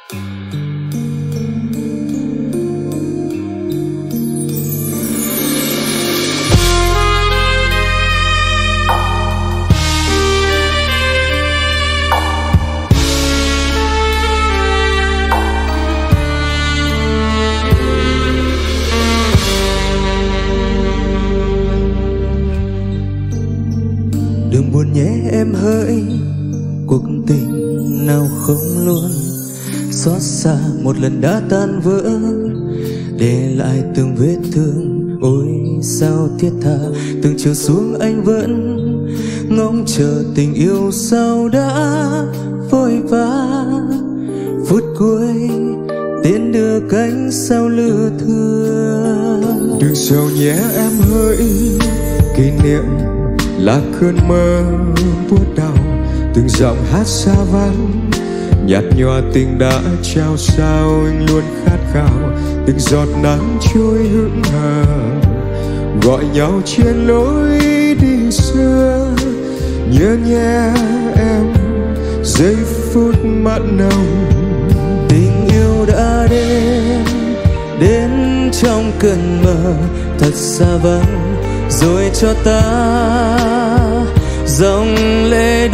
Đừng buồn nhé em hỡi, cuộc tình nào không luôn xót xa một lần đã tan vỡ, để lại từng vết thương. Ôi sao thiết tha, từng chiều xuống anh vẫn ngóng chờ tình yêu sao đã vội vã. Phút cuối tiến đưa cánh sao lừa thưa. Đừng sầu nhé em hỡi, kỷ niệm là cơn mơ buốt đau. Từng giọng hát xa vắng nhạt nhòa tình đã trao sao anh luôn khát khao. Từng giọt nắng trôi hững hờ gọi nhau trên lối đi xưa. Nhớ nhé em giây phút mặn nồng. Tình yêu đã đến trong cơn mơ thật xa vắng, rồi cho ta dòng lệ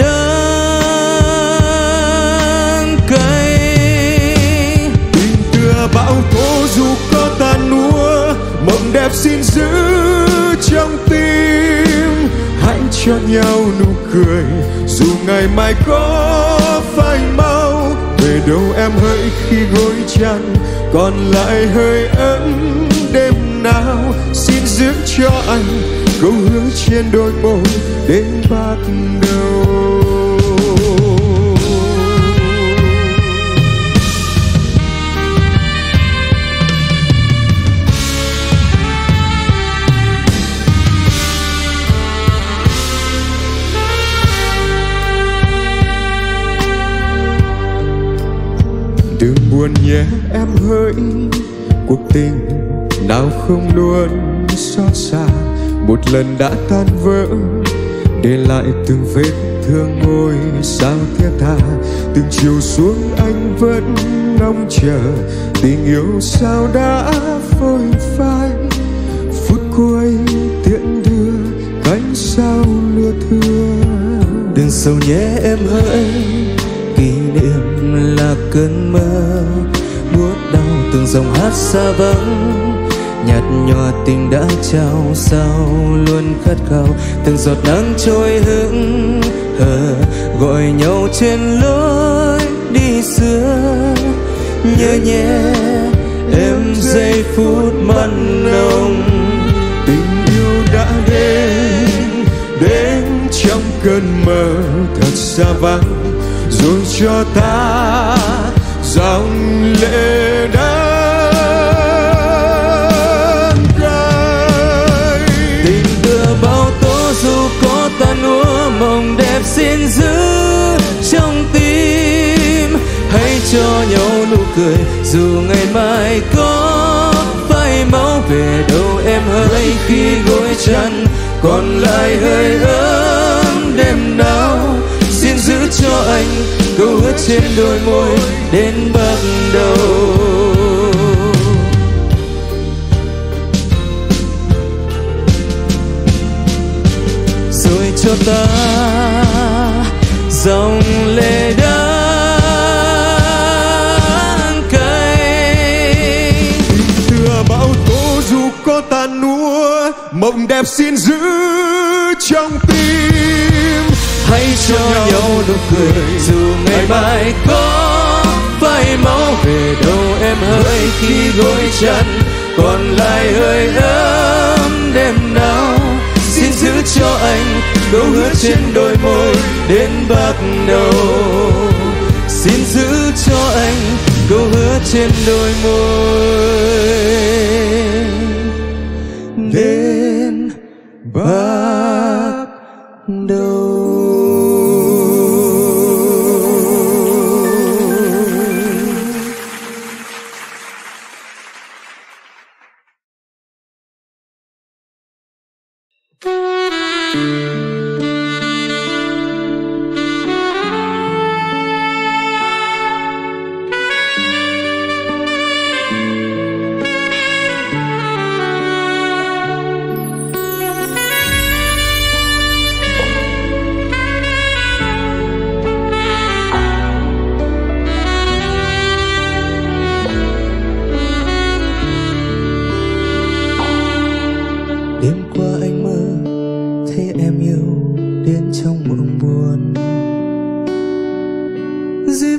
đắng cay. Tình tựa bão tố dù có tàn núa, mộng đẹp xin giữ trong tim. Hãy cho nhau nụ cười dù ngày mai có phai mau. Về đâu em hỡi khi gối chăn còn lại hơi ấm đêm nào. Xin giữ cho anh câu hứa trên đôi môi đến bắt đầu. Đừng buồn nhé em hỡi, cuộc tình nào không luôn xót xa. Một lần đã tan vỡ để lại từng vết thương ngôi sao thiết tha. Từng chiều xuống anh vẫn ngóng chờ tình yêu sao đã phôi phai. Phút cuối tiễn đưa cánh sao lừa thưa. Đừng sầu nhé em hỡi, kỷ niệm là cơn mơ buốt đau. Từng dòng hát xa vắng nhạt nhòa tình đã trao sao luôn khát khao. Từng giọt nắng trôi hững hờ gọi nhau trên lối đi xưa. Nhớ nhé em giây phút mặn nồng. Tình yêu đã đến trong cơn mơ thật xa vắng, rồi cho ta dòng lệ đắng cay. Tình tựa bão tố dù có tan úa, mộng đẹp xin giữ trong tim. Hãy cho nhau nụ cười dù ngày mai có phai máu. Về đâu em hỡi khi gối chăn còn lại hơi ấm đêm nào. Xin giữ cho anh câu hứa trên đôi môi đến bắt đầu. Rồi cho ta dòng lệ đắng cay. Tình tựa bão tố dù có tàn núa, mộng đẹp xin giữ trong tim. Hãy cho nhau nụ cười dù ngày mai có phai máu. Về đâu em hỡi khi gối chăn còn lại hơi ấm đêm nào. Xin giữ cho anh câu hứa trên đôi môi đến bắt đầu. Xin giữ cho anh câu hứa trên đôi môi đến bắt đầu.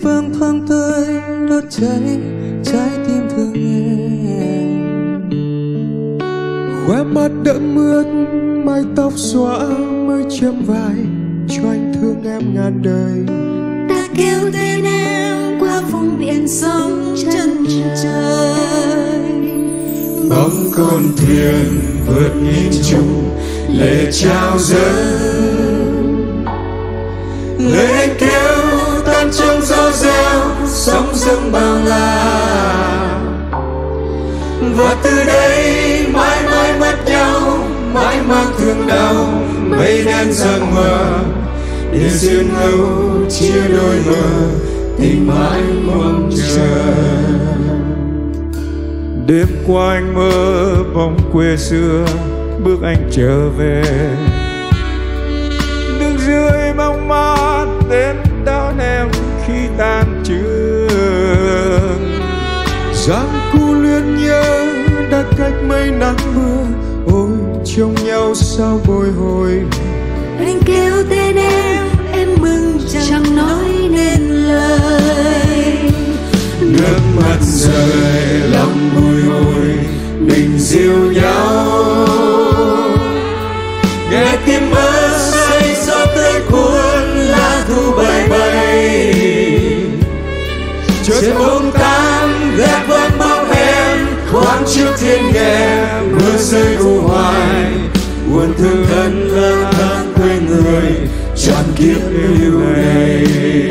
vàng thoáng tới đốt cháy trái tim thương em. Khóe mắt đẫm ướt, mái tóc xõa mới chấm vai cho anh thương em ngàn đời. Ta kêu tên em qua vùng biển sóng chân trời. Bóng con thuyền vượt nghìn trùng lệ trao dâng. Lời anh kêu tan trong gió reo, sóng dâng bao la. Và từ đây mãi mãi mất nhau, mãi mang thương đau, mây đen giăng mờ để duyên hữu chia đôi bờ, tình mãi mong chờ. Đêm qua anh mơ bóng quê xưa, bước anh trở về. Đường rơi bóng mát đến đón em khi tan trường. Giang cu luyến nhớ đã cách mấy nắng mưa, ôi trông nhau sao bồi hồi. Anh kêu tên em mừng chẳng nói nên lời. Nước mắt rơi lòng bồi hồi, mình dìu nhau. Nghe tim mơ say gió tới cuốn lá thu bay bay. Trời bông tan ghé vang bóng em, khoan trước thiên nghe mưa rơi u hoài. Buồn thương thân lang thang quê người, trọn kiếp yêu này.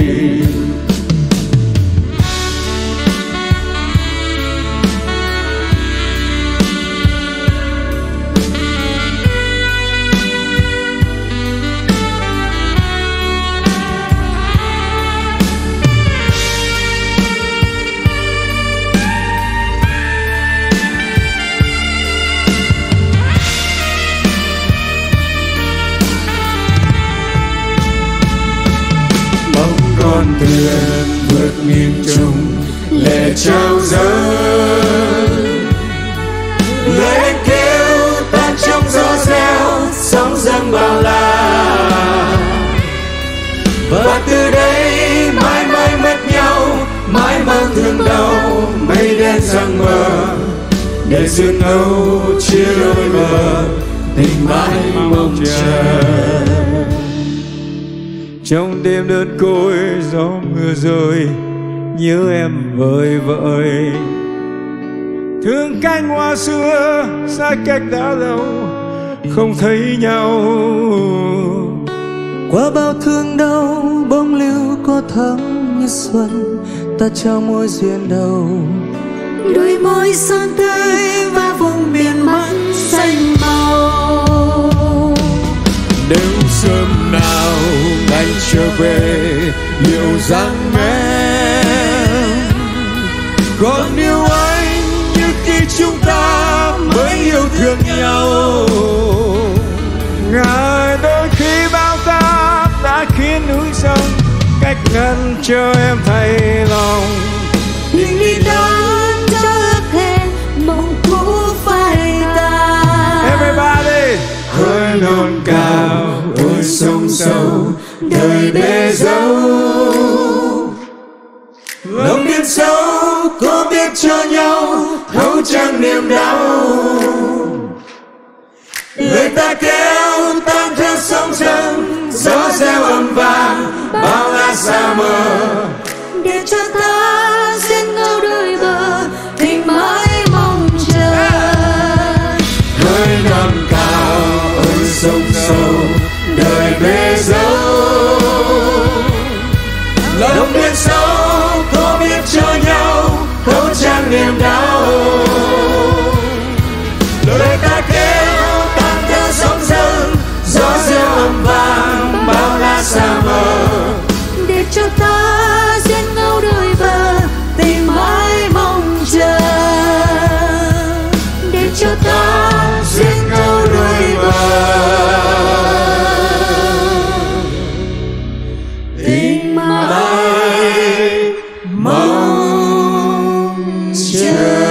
Con thuyền vượt nghìn trùng lệ trao dâng. Lời anh kêu tan trong gió reo, sóng dâng bao la. Và từ đây mãi mãi mất nhau, mãi mang thương đau, mây đen giăng mờ để duyên âu chia đôi bờ, tình mãi mong chờ. Trong đêm đơn côi gió mưa rơi, nhớ em vơi vợi. Thương cánh hoa xưa xa cách đã lâu, không thấy nhau. Qua bao thương đau bóng lưu có thắm như xuân, ta trao môi duyên đầu. Đôi môi son tươi và vùng biển mắt xanh màu. Nếu sớm nào anh trở về liệu rằng em còn yêu anh như khi chúng ta mới yêu thương nhau. Ngài đôi khi bao táp đã khiến núi sông cách ngăn cho em thay lòng. Nhưng đi đón cho ước thề mộng cũ phai tàn. Everybody hơi non cao ôi sông sâu đời bể dâu. Lòng biển sâu có biết cho nhau thấu chẳng niềm đau. Lời ta kêu tan theo sóng dâng, gió reo ầm vàng bao la xa mờ. Để cho ta duyên ngâu đôi bờ, tình mãi mong chờ. Hơi non cao ôi sông sâu đời bể dâu. Lòng biển sâu có biết cho nhau thấu chẳng niềm đau. Lời ta kêu tan theo sóng dâng, gió reo ầm vàng bao la xa mờ. Để cho ta duyên ngâu đôi bờ, tình mãi mong chờ. Để cho ta duyên ngâu đôi bờ, tình mãi mong chờ.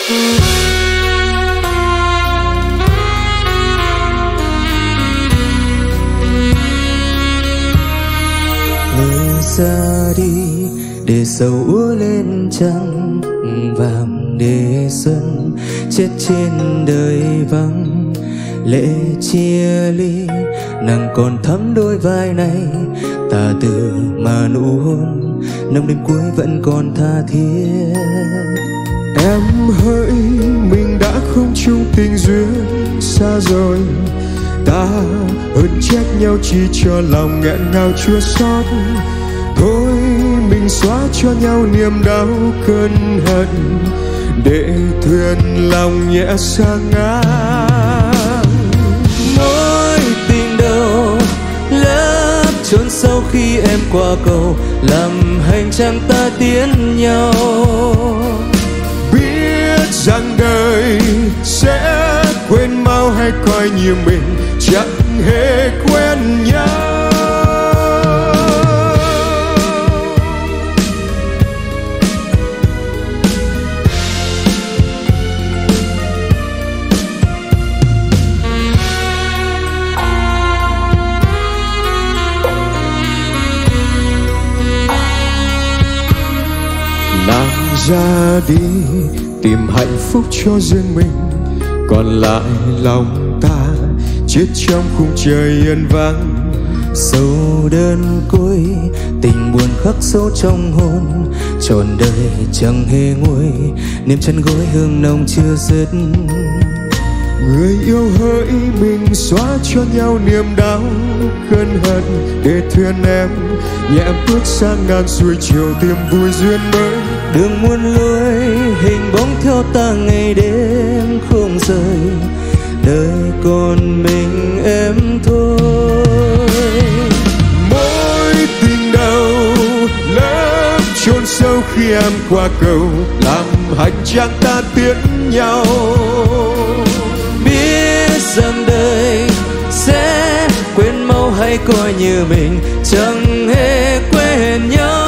Người ra đi để sầu úa lên trăng vàng, để xuân chết trên đời vắng. Lệ chia ly nàng còn thắm đôi vai này, tà từ mà nụ hôn nồng đêm cuối vẫn còn tha thiết. Em hỡi mình đã không chung tình duyên xa rồi, ta hờn trách nhau chỉ cho lòng nghẹn ngào chua xót. Thôi mình xóa cho nhau niềm đau cơn hận, để thuyền lòng nhẹ sang ngang. Mối tình đầu lấp chốn sâu khi em qua cầu, làm hành trang ta tiến nhau. Biết rằng đời sẽ quên mau hay coi như mình chẳng hề quen nhau. Nàng ra đi tìm hạnh phúc cho riêng mình, còn lại lòng ta chết trong khung trời yên vắng. Sâu đơn côi tình buồn khắc sâu trong hồn, trọn đời chẳng hề nguôi, niềm chân gối hương nồng chưa dứt. Người yêu hỡi mình xóa cho nhau niềm đau cơn hận, để thuyền em nhẹ bước sang ngang xuôi chiều tìm vui duyên mới. Đường muôn lối hình bóng theo ta ngày đêm không rời, đời còn mình em thôi. Mối tình đầu lấp chôn sâu khi em qua cầu, làm hành trang ta tiến nhau. Biết rằng đời sẽ quên mau hay coi như mình chẳng hề quên nhau.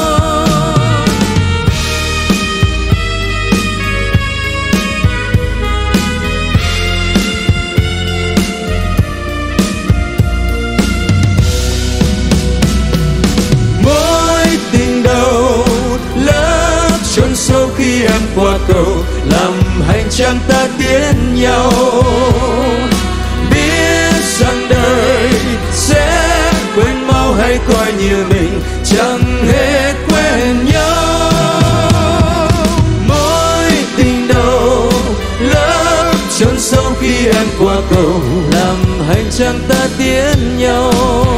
Sâu khi em qua cầu, làm hành trang ta tiến nhau. Biết rằng đời sẽ quên mau hay coi như mình chẳng hề quên nhau. Mối tình đầu lấp chốn sâu khi em qua cầu, làm hành trang ta tiến nhau.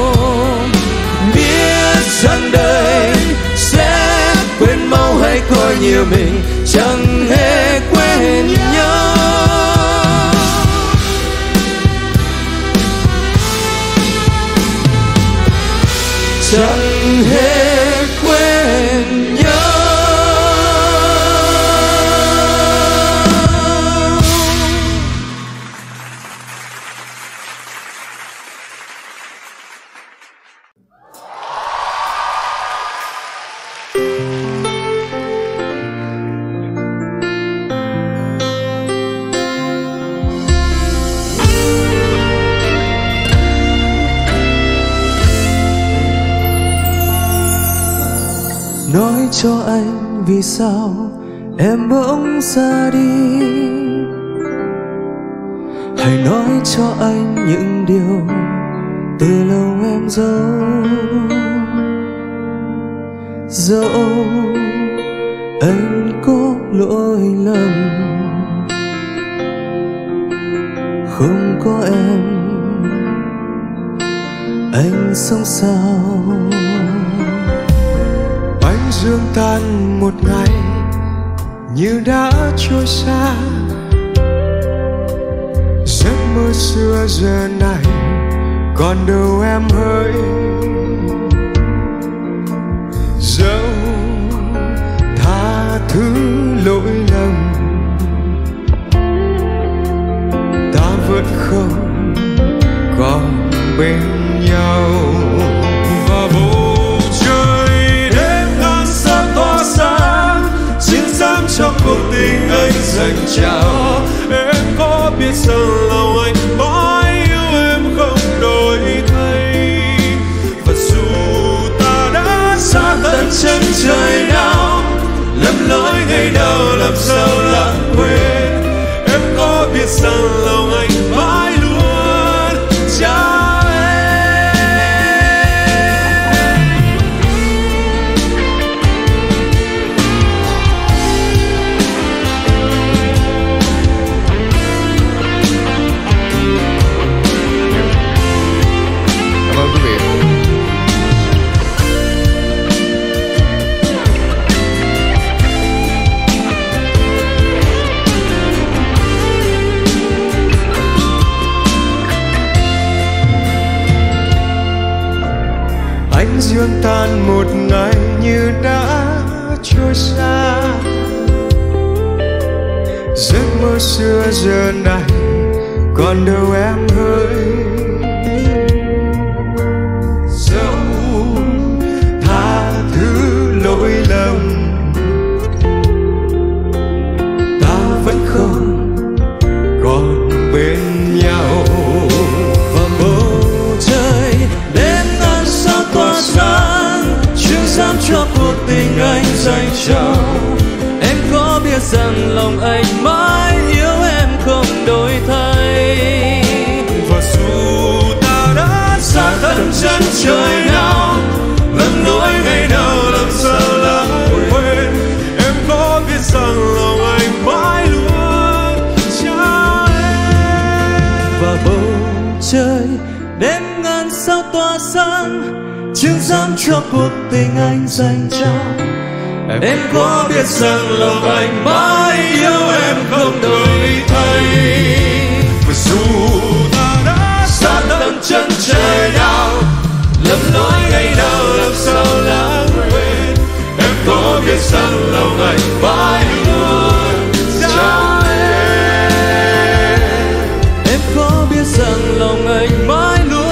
Biết rằng đời sẽ quên mau hay coi như mình chẳng hề quên nhau. Chẳng hề quên nhau. Nói cho anh vì sao em bỗng ra đi, hãy nói cho anh những điều từ lâu em dẫu anh có lỗi lầm, không có em anh sống sao. Bánh dương tan một ngày như đã trôi xa, giấc mơ xưa giờ này còn đâu em hỡi. Dẫu tha thứ lỗi lầm, ta vẫn không còn bên nhau. Và bầu trời đêm đang sắp tỏa sáng, chiến giam trong cuộc tình. tình anh dành trao. Em có biết rằng lòng anh mãi yêu em không đổi thay. Và dù ta đã xa tận chân trời nào, lầm lỗi ngày đầu làm sao lãng quên. Em có biết rằng lòng anh mãi luôn trao em. Cảm ơn quý vị. Ánh dương tan một ngày như đã trôi xa. Giấc mơ xưa giờ này còn đâu em ơi. Dẫu tha thứ lỗi lầm, ta vẫn không còn bên nhau. Và bầu trời đêm ngàn sao tỏa sáng, chứng giám cho cuộc tình anh dành trao. Em có biết rằng lòng anh mãi yêu em không đổi thay. Và dù ta đã xa tận chân trời nào, lầm lỗi ngày nào làm sao lãng quên. Em có biết rằng lòng anh mãi luôn trao em. Và bầu trời đêm ngàn sao tỏa sáng, chứng giám cho cuộc tình anh dành trao. Em có biết rằng lòng anh mãi yêu em không đổi thay. Và dù ta đã xa tận chân trời nào, lầm lỗi ngày nào làm sao lãng quên. Em có biết rằng lòng anh mãi luôn trao em. Em có biết rằng lòng anh mãi luôn.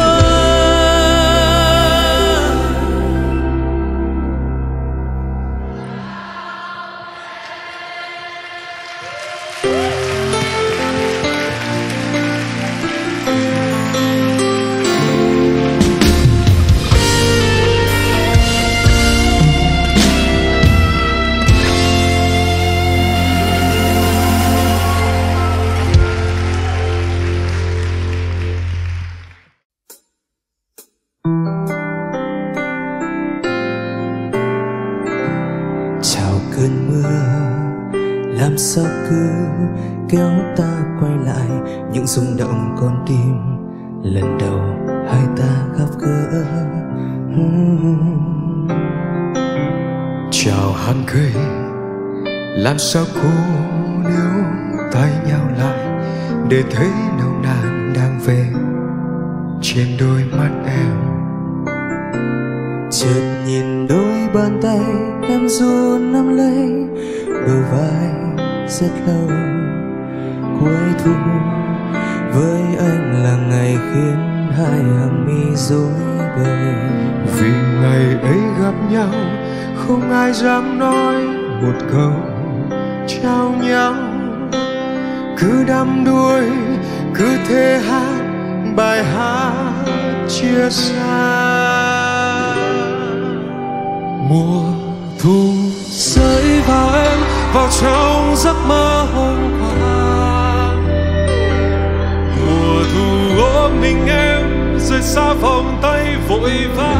Chào cơn mưa, làm sao cứ kéo ta quay lại những rung động con tim lần đầu hai ta gặp gỡ. Chào hàng cây, làm sao cô níu tay nhau lại để thấy nồng nàn đang về trên đôi mắt em. Chợt nhìn đôi bàn tay em run nắm lấy đôi vai rất lâu. Cuối thu với anh là ngày khiến hai hàng mi rối bời. Vì ngày ấy gặp nhau không ai dám nói một câu trao nhau. Cứ đắm đuối cứ thế hát bài hát chia xa. Mùa thu rơi vào em, vào trong giấc mơ hôm qua. Mùa thu ôm mình em rời xa vòng tay vội vã.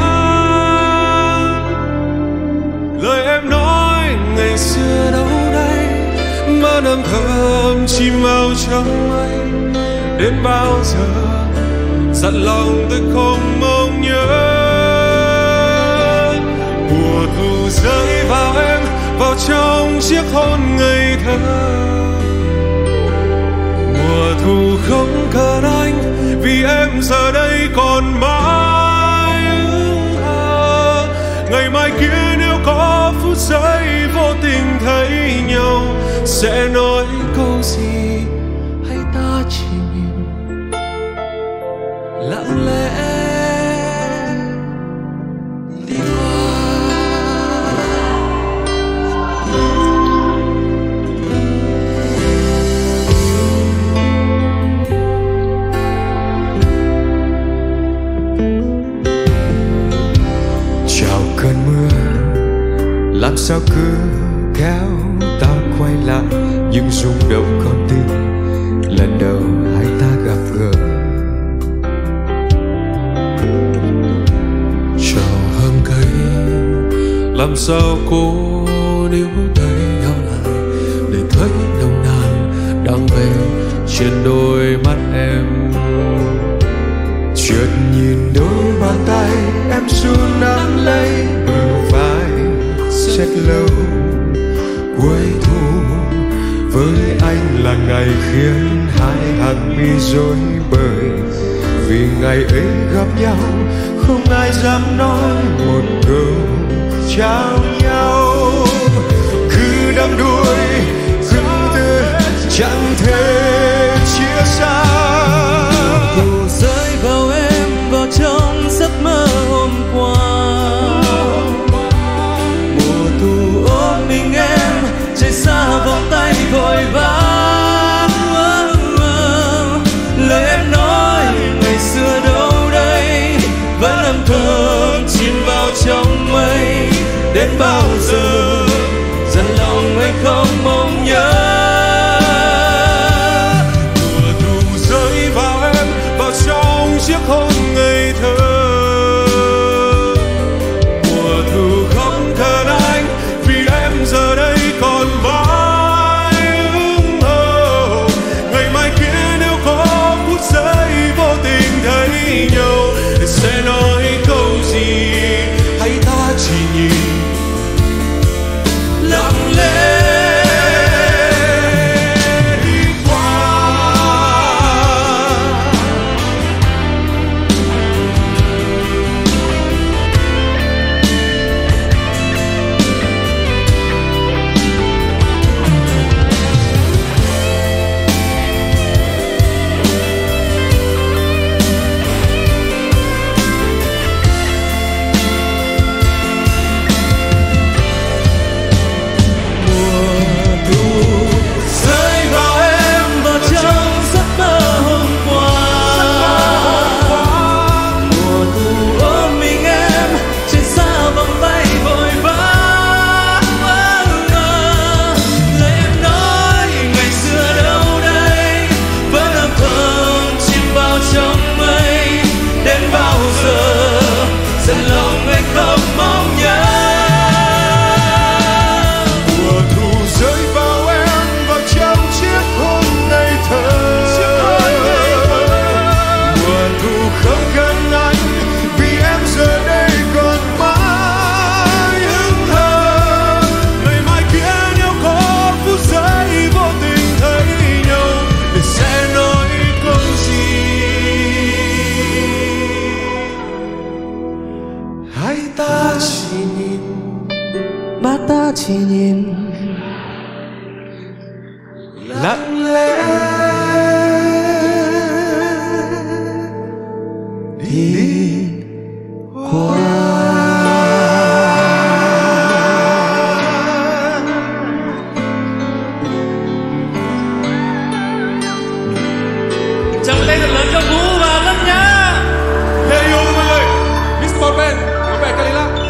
Lời em nói ngày xưa đâu đây, mơ âm thầm chìm vào trong anh. Đến bao giờ dặn lòng tôi không mong nhớ. Mùa thu rơi vào em, vào trong chiếc hôn ngây thơ. Mùa thu không cần anh, vì em giờ đây còn mãi ước thơ. Ngày mai kia nếu có phút giây vô tình thấy nhau, sẽ nói câu gì hay ta chỉ mỉm lặng lẽ đi qua. sao cứ kéo ta quay lại những rung động con tim lần đầu hai ta gặp gỡ. Chào hương cây, làm sao cô níu tay nhau lại để thấy nồng nàn đang về trên đôi mắt em. Chợt nhìn đôi bàn tay em ru nắm lấy bờ vai rất lâu. Cuối thu với anh là ngày khiến hai hàng mi rối bời, vì ngày ấy gặp nhau không ai dám nói một câu chào nhau. Cứ đắm đuối cứ từ chẳng thể chia xa. Mùa rơi vào em vào trong giấc mơ hôm qua. Mùa thu ôm mình em chạy xa vòng tay vội vã. Lời em nói ngày xưa đâu đây vẫn âm thầm chìm vào trong mây. Đến bao giờ dần lòng anh không mong nhớ. Mùa thu rơi vào em vào trong chiếc hôn ngây thơ. Mùa thu không cần anh vì em giờ đây còn mãi hững hờ. Ngày mai kia nếu có phút giây vô tình thấy nhau sẽ nói câu gì, hay ta chỉ nhìn lặng lẽ đi qua. Ta chỉ nhìn lặng lẽ đi qua. Chào tay thật lớn cho Vũ và Lân nhá. Hey yo mọi người, Mr. Botman, có vẻ cay lắm.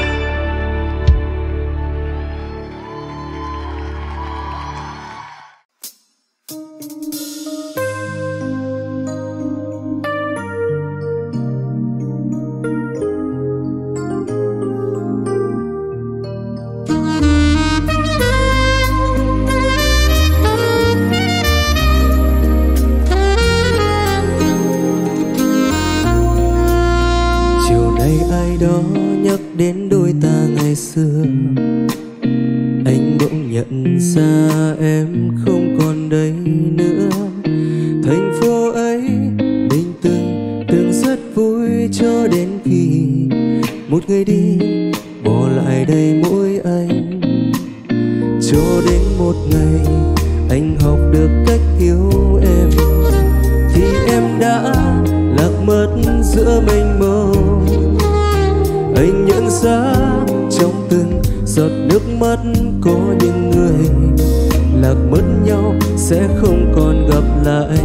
Đó nhắc đến đôi ta ngày xưa, anh bỗng nhận ra em không còn đây nữa. Thành phố ấy mình từng rất vui cho đến khi một người đi bỏ lại đây mỗi anh. Cho đến một ngày anh học được cách yêu em, thì em đã lạc mất giữa mênh mông. Anh nhận ra trong từng giọt nước mắt có những người lạc mất nhau sẽ không còn gặp lại.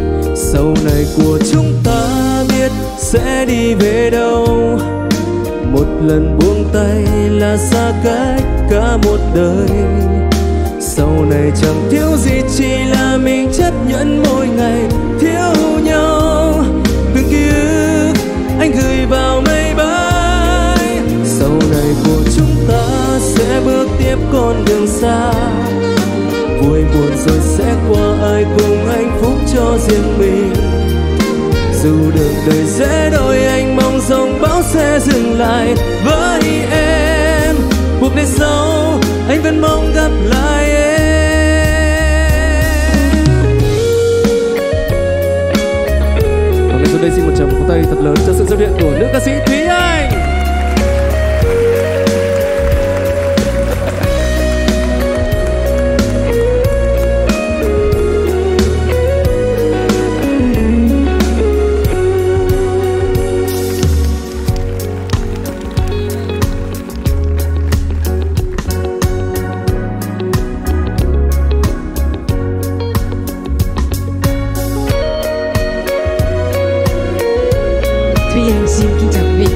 Sau này của chúng ta biết sẽ đi về đâu, một lần buông tay là xa cách cả một đời. Sau này chẳng thiếu gì, chỉ là mình chấp nhận mỗi ngày thiếu nhau. Từng ký ức anh gửi vào mây bay. Sau này của chúng ta sẽ bước tiếp con đường xa. Vui buồn rồi sẽ qua, ai cùng hạnh phúc cho riêng mình. Dù đường đời sẽ đổi, anh mong dòng bão sẽ dừng lại với em. Cuộc đời sau anh vẫn mong gặp lại em. Và ngay sau đây xin một tràng vỗ tay thật lớn cho sự xuất hiện của nữ ca sĩ Thúy Anh. Xin kính chào quý vị.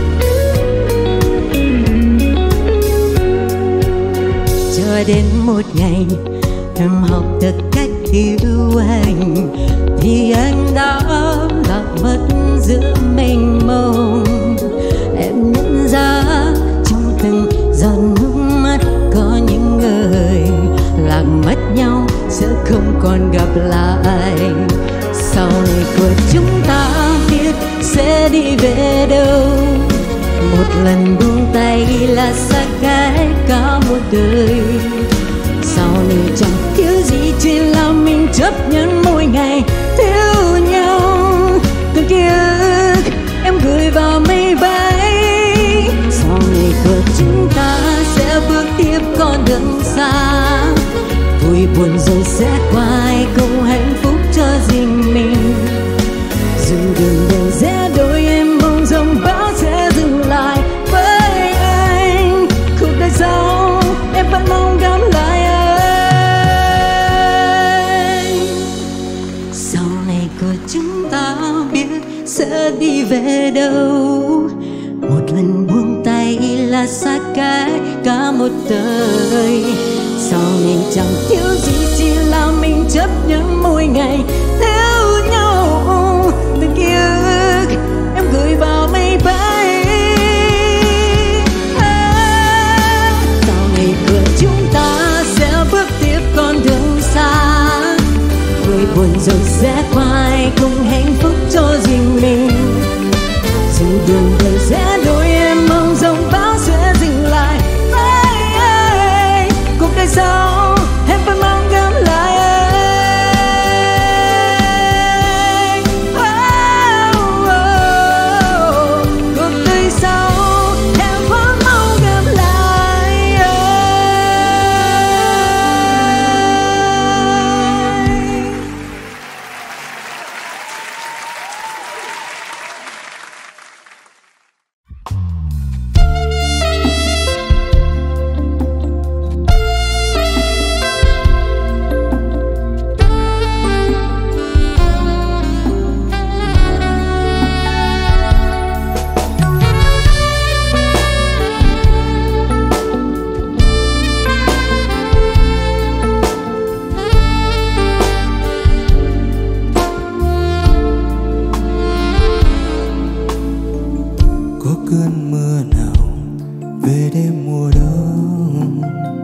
Cho đến một ngày em học được cách yêu anh, thì anh đã lạc mất giữa mênh mông. Em nhận ra trong từng giọt nước mắt có những người lạc mất nhau sẽ không còn gặp lại. Sau này của chúng ta biết sẽ đi về đâu. Một lần buông tay là xa cách cả một đời. Sau này chẳng thiếu gì, chỉ là mình chấp nhận mỗi ngày thiếu nhau. Từng ký ức em gửi vào mây bay. Sau này của chúng ta sẽ bước tiếp con đường xa. Vui buồn rồi sẽ qua, ai cùng hạnh phúc cho riêng mình. Dù đường đời sẽ đổi, em mong dòng bão sẽ dừng lại với anh. Cuộc đời sau em vẫn mong gặp lại anh. Sau này của chúng ta biết sẽ đi về đâu. Một lần buông tay là xa cách cả một đời. Sau này chẳng thiếu gì, chỉ là mình chấp nhận mỗi ngày thiếu nhau. Từng ký ức em gửi vào mây bay. Sau này của chúng ta sẽ bước tiếp con đường xa. Vui buồn rồi sẽ qua, ai cùng hạnh phúc cho riêng mình. Dù đường đời sẽ đổi, em mong dòng bão sẽ dừng lại với anh. Cuộc đời sau em vẫn mong gặp lại anh. Cuộc đời sau em vẫn mong gặp lại anh. Có cơn mưa nào về đêm mùa đông?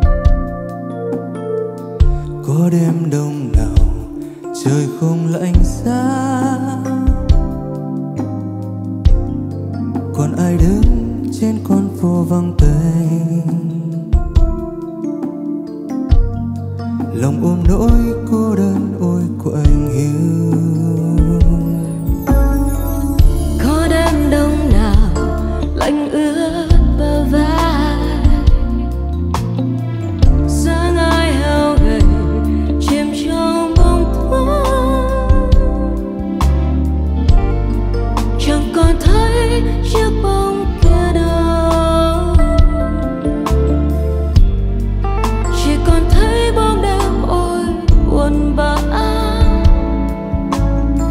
Có đêm đông nào trời không lạnh giá? Còn ai đứng trên con phố vắng tênh, lòng ôm nỗi cô đơn ôi của anh hiu. Có đêm đông nào lạnh ướt bờ vai, dáng ai heo gầy chìm trong bóng tối. Chẳng còn thấy chiếc bóng kia đâu, chỉ còn thấy bóng đêm ôi buồn bã.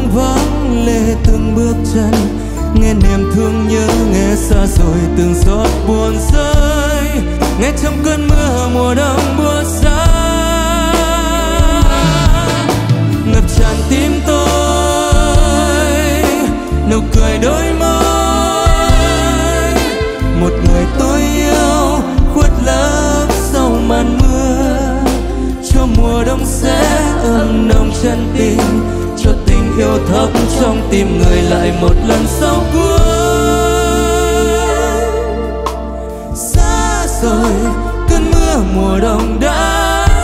hoang vắng lệ từng bước chân, nghe niềm thương nhớ, nghe xa rồi từng giọt buồn rơi, nghe trong cơn mưa mùa đông buốt giá ngập tràn tim tôi, nụ cười đôi môi, một người tôi yêu khuất lấp sau màn mưa, cho mùa đông sẽ ấm nồng chân tình, cho tình yêu thấp trong tim người lại một lần sau cuối. Xa rồi cơn mưa mùa đông đã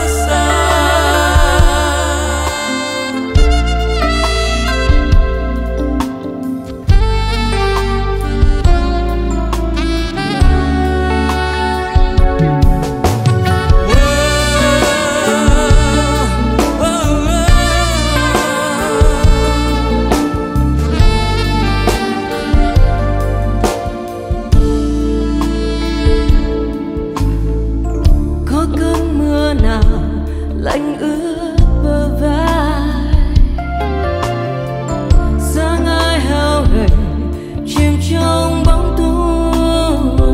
lạnh ướt bờ vai, dáng ai hao gầy chìm trong bóng tối,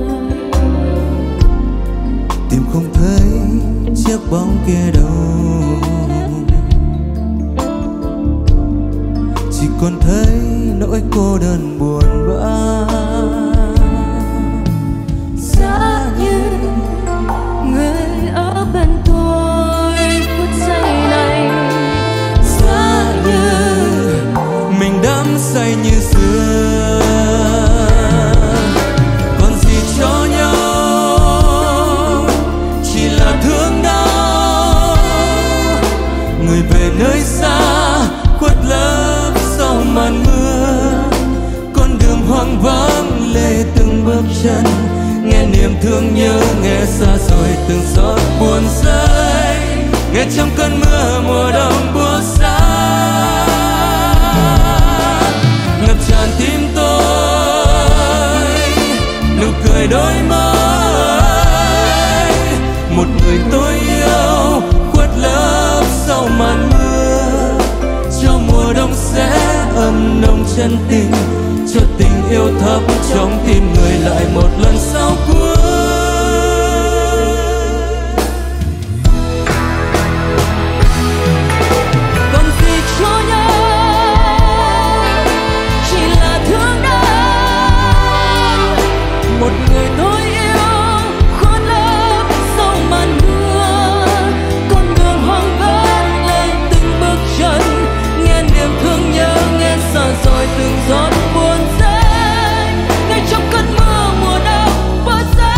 tìm không thấy chiếc bóng kia đâu, chỉ còn thấy nỗi cô đơn buồn bã. giá như người ở bên tôi phút giây này, giá như mình đắm say như xưa, còn gì cho nhau chỉ là thương đau, người về nơi xa khuất lấp sau màn mưa, con đường hoang vắng lệ từng bước chân, nghe niềm thương nhớ, nghe xa rồi từng giọt buồn rơi, nghe trong cơn mưa mùa đông buốt giá ngập tràn tim tôi, nụ cười đôi môi, một người tôi yêu khuất lấp sau màn mưa, cho mùa đông sẽ ấm nồng chân tình, cho tình yêu thấp trong tim người lại một lần sau cuối. còn gì cho nhau chỉ là thương đau, một người tôi yêu khuất lấp sau màn mưa, con đường hoang vắng lên từng bước chân, nghe niềm thương nhớ, nghe xa rồi từng giọt buồn rơi, ngay trong cơn mưa mùa đông buốt giá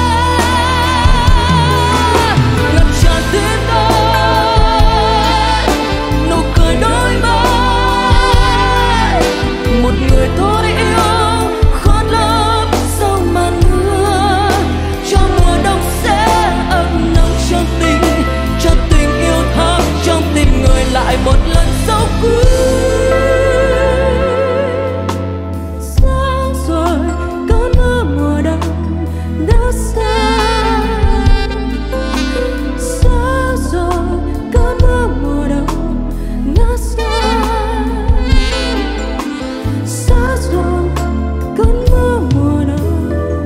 ngập tràn tim tôi, nụ cười đôi môi, một người tôi yêu khuất lấp sau màn mưa, cho mùa đông sẽ ấm nồng trong tình, cho tình yêu thắm trong tim người lại một lần sau cuối. Xa rồi cơn mưa mùa đông đã xa, xa rồi cơn mưa mùa đông đã xa, xa rồi cơn mưa mùa đông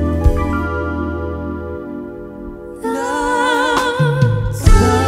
đã xa.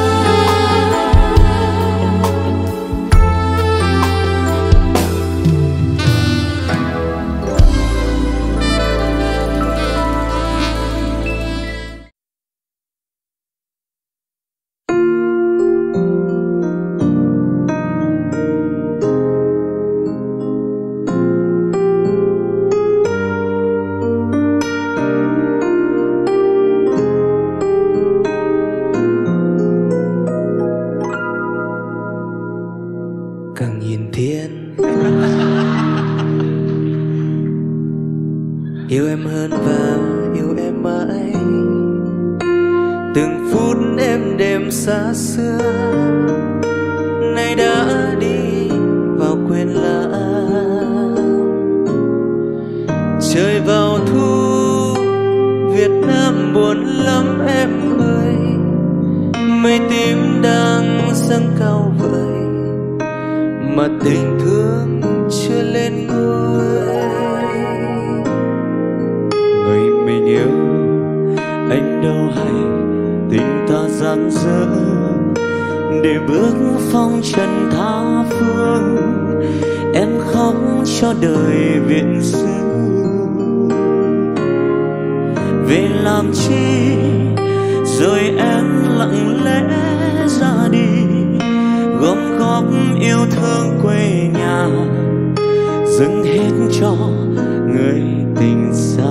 Càng nhìn thiên yêu em hơn và yêu em mãi, từng phút êm đềm xa xưa nay đã đi vào quên lãng. Trời vào thu Việt Nam buồn lắm em ơi, mây tím đang dâng cao vời, mà tình thương chưa lên ngôi. Người mình yêu anh đâu hay tình ta gian dở để bước phong trần tha phương. Em khóc cho đời viện xứ, về làm chi rồi em lặng lẽ ra đi, gom góp yêu thương quê nhà, dâng hết cho người tình xa.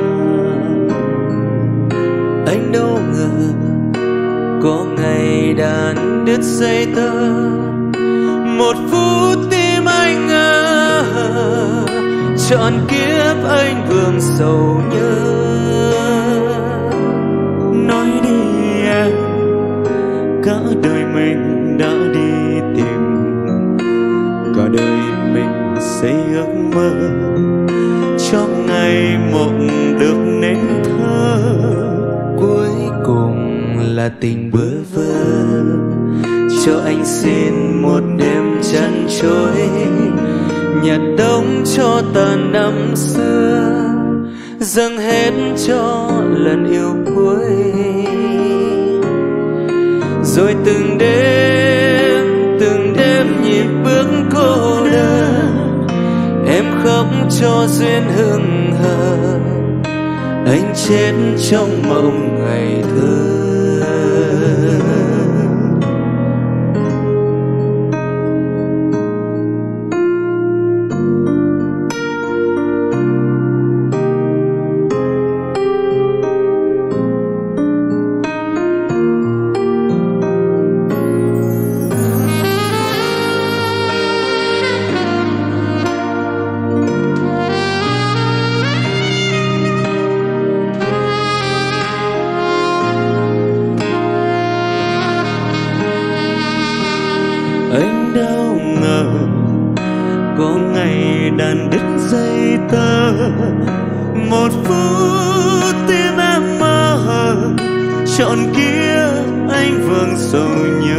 Anh đâu ngờ có ngày đàn đứt dây tơ, một phút tim anh ngỡ trọn kiếp anh vương sầu nhớ. Nói đi em, cả đời mình đã đi tìm, cả đời mình xây ước mơ, trong ngày mộng được nên thơ. Cuối cùng là tình bơ vơ, cho anh xin một đêm chăn trôi, nhặt đông cho tàn năm xưa, dâng hết cho lần yêu cuối. Rồi từng đêm nhịp bước cô đơn, em khóc cho duyên hững hờ, anh chết trong mộng ngày thơ. Anh đâu ngờ có ngày đàn đứt dây tơ, một phút tim em mơ, trọn kiếp anh vương sầu nhớ.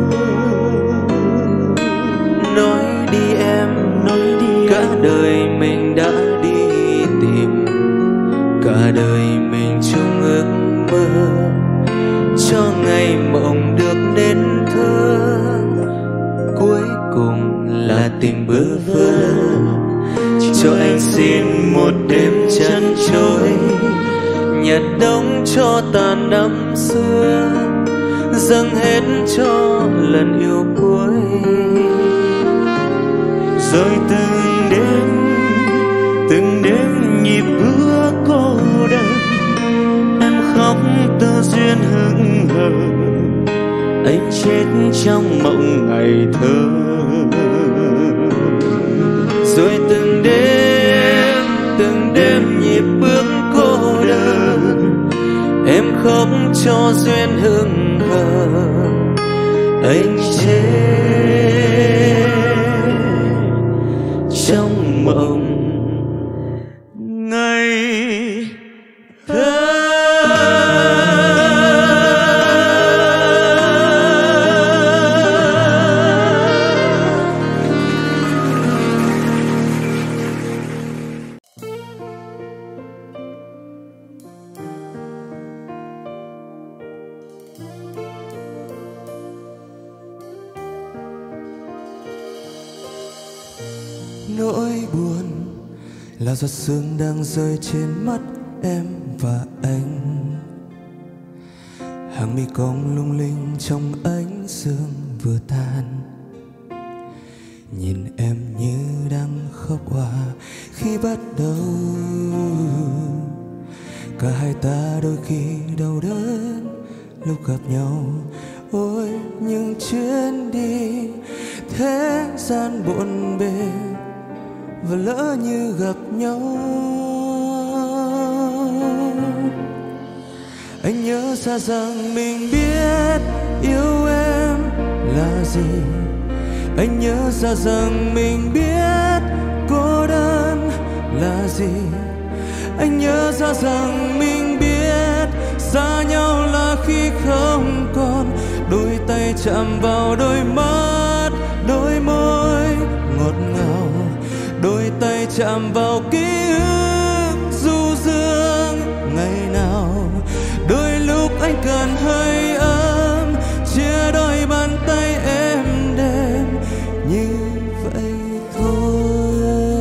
Nói đi em, nói đi, cả đời mình đã đi tìm, cả đời mình chung ước mơ, cho ngày mộng được nên thơ. Cuối cùng là tình bơ vơ, cho anh xin một đêm chăn trôi, nhặt đông cho tàn năm xưa, dâng hết cho lần yêu cuối. Rồi từng đêm nhịp bước cô đơn, em khóc tơ duyên hững hờ, anh chết trong mộng ngày thơ. Rồi từng đêm nhịp bước cô đơn, em khóc cho duyên hững hờ, anh chết trong mộng ngày thơ. Nỗi buồn là giọt sương đang rơi trên mắt em và anh, hàng mi cong lung linh trong ánh sương vừa tan. Nhìn em như đang khóc hòa khi bắt đầu, cả hai ta đôi khi đau đớn lúc gặp nhau. Ôi những chuyến đi thế gian bộn bề, và lỡ như gặp nhau. Anh nhớ ra rằng mình biết yêu em là gì, anh nhớ ra rằng mình biết cô đơn là gì, anh nhớ ra rằng mình biết xa nhau là khi không còn đôi tay chạm vào đôi mắt, đôi môi. tay chạm vào ký ức du dương ngày nào. Đôi lúc anh cần hơi ấm, chia đôi bàn tay êm đềm như vậy thôi.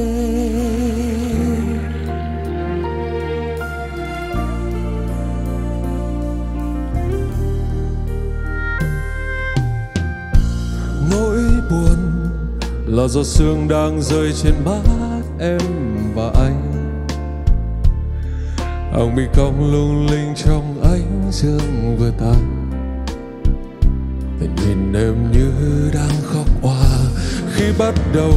Nỗi buồn là giọt sương đang rơi trên má em và anh. Hàng mi cong lung linh trong ánh dương vừa tan. Tình nhìn em như đang khóc òa khi bắt đầu.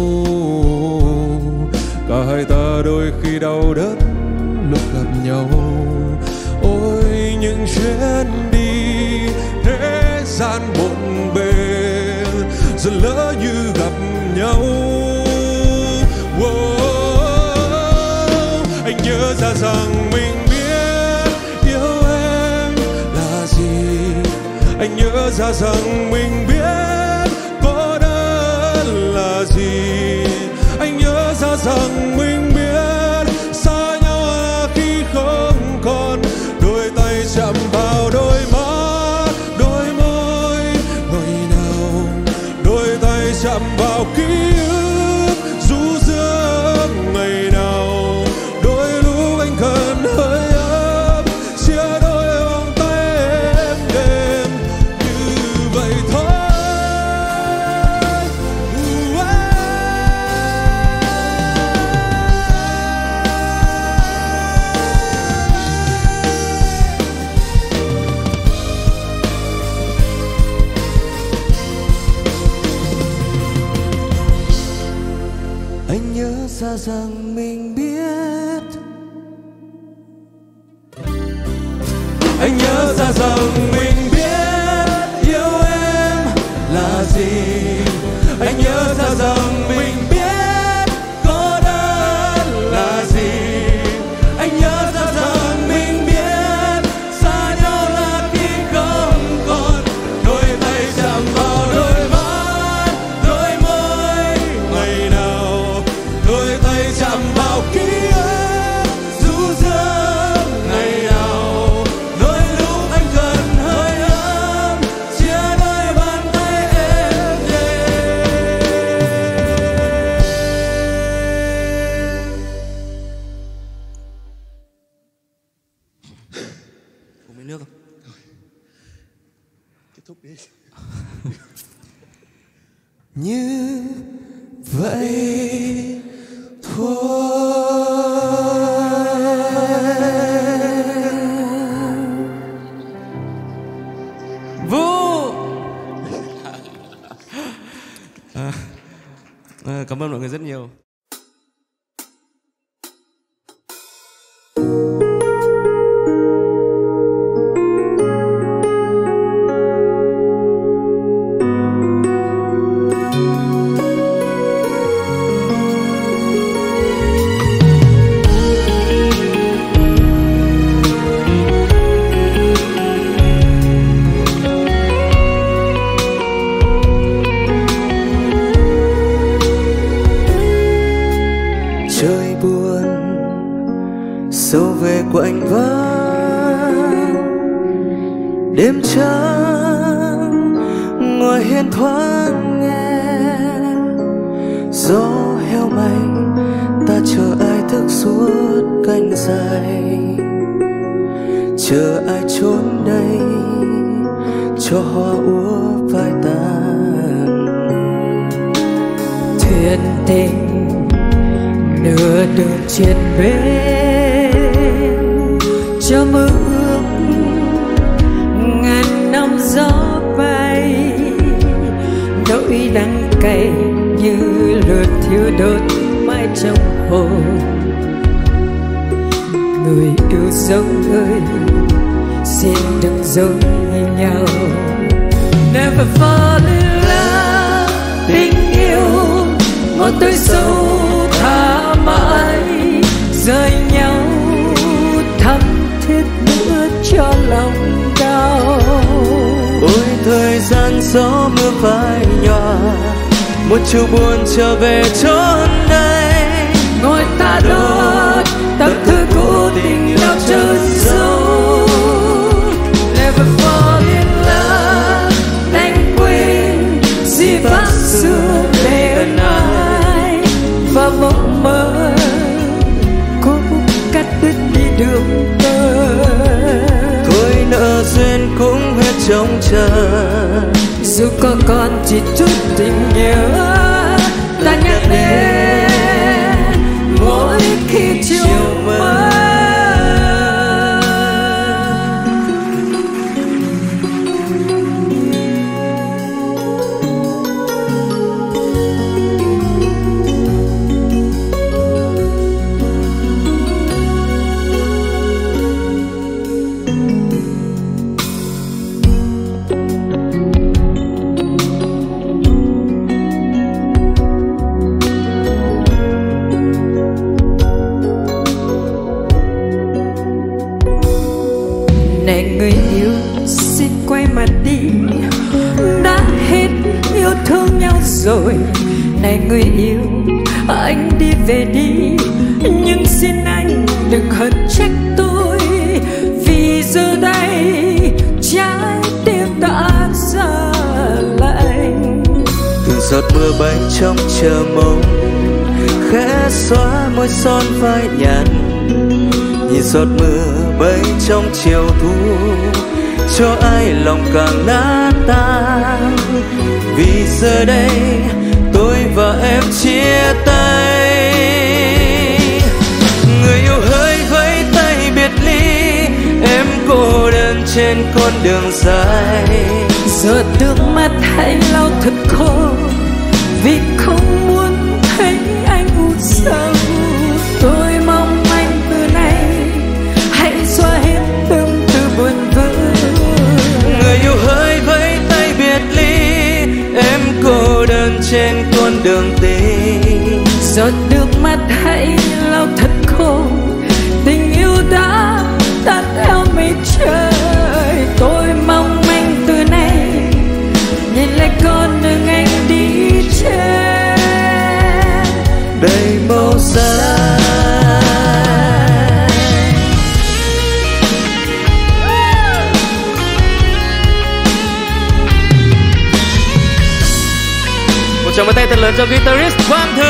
Cả hai ta đôi khi đau đớn lúc gặp nhau. Ôi những chuyến đi thế gian bộn bề, giờ lỡ như gặp nhau. Anh nhớ ra rằng mình biết yêu em là gì. Anh nhớ ra rằng mình biết cô đơn là gì. Anh nhớ ra rằng mình biết xa nhau là khi không còn. Đôi tay chạm vào đôi mắt, đôi môi ngày nào. Đôi tay chạm vào ký ức du dương ngày nào. Đôi lúc anh cần hơi ấm, chia đôi vòng tay em đêm như vậy thôi. Anh nhớ ra rằng mình biết. Anh nhớ ra rằng mình biết yêu em là gì. Anh nhớ ra rằng mình biết cô đơn là gì. Anh nhớ ra rằng mình biết xa nhau là khi không còn. Đôi tay chạm vào đôi mắt, đôi môi ngày nào. Đôi tay chạm vào ký ức du dương ngày nào. Đôi lúc anh cần hơi ấm, chia đôi bàn tay em đêm. Uống miếng nước không? Kết thúc đi. Như vậy thôi. Vũ. Cảm ơn mọi người rất nhiều. Trời buồn sâu về quạnh vắng, đêm trắng ngoài hiên thoáng nghe gió heo mảnh. Ta chờ ai thức suốt canh dài, chờ ai trốn đây cho hoa úa phai tàn. Thuyền tình nửa đường trên bến, cho mơ ước ngàn năm gió bay. Nỗi đắng cay như lửa thiêu đốt mãi trong hồn. Người yêu dấu ơi, xin đừng dối nhau. Never fall in love, tình yêu một tối sâu tha mãi. Rời nhau thắm thiết nữa cho lòng đau. Ôi thời gian gió mưa phai nhòa, một chiều buồn trở về chốn đây. Tập thơ cố tình nào trơn sâu. Never fall in love, đành quên gì vắng xưa để ân ái. Và mộng mơ cố cắt đứt đi đường tơ. Thôi nợ duyên cũng hết trông chờ. Dù có còn chỉ chút tình nhớ, ta nhắc đến mỗi khi chiều mơ. Này người yêu xin quay mặt đi, đã hết yêu thương nhau rồi. Này người yêu anh đi về đi, nhưng xin anh đừng hận trách tôi. Vì giờ đây trái tim đã xa lạnh. Từng giọt mưa bay trong chờ mong, khẽ xóa môi son phai nhạt. Nhìn giọt mưa bay trong chiều thu, cho ai lòng càng nát tan. Vì giờ đây tôi và em chia tay. Người yêu hỡi vẫy tay biệt ly, em cô đơn trên con đường dài. Giọt nước mắt hãy lau thật khô, vì không muốn thấy anh u sầu. Tôi mong anh từ nay hãy xóa hết từng từ buồn vỡ. Người yêu hỡi vẫy tay biệt ly, em cô đơn trên con đường tình. Giọt nước mắt hãy lau thật khô, tình yêu đã tan theo mây trời. Tôi mong anh từ nay nhìn lại con đường anh đi trên đầy màu xanh. Một tràng vỗ tay thật lớn cho guitarist Quang Thứ.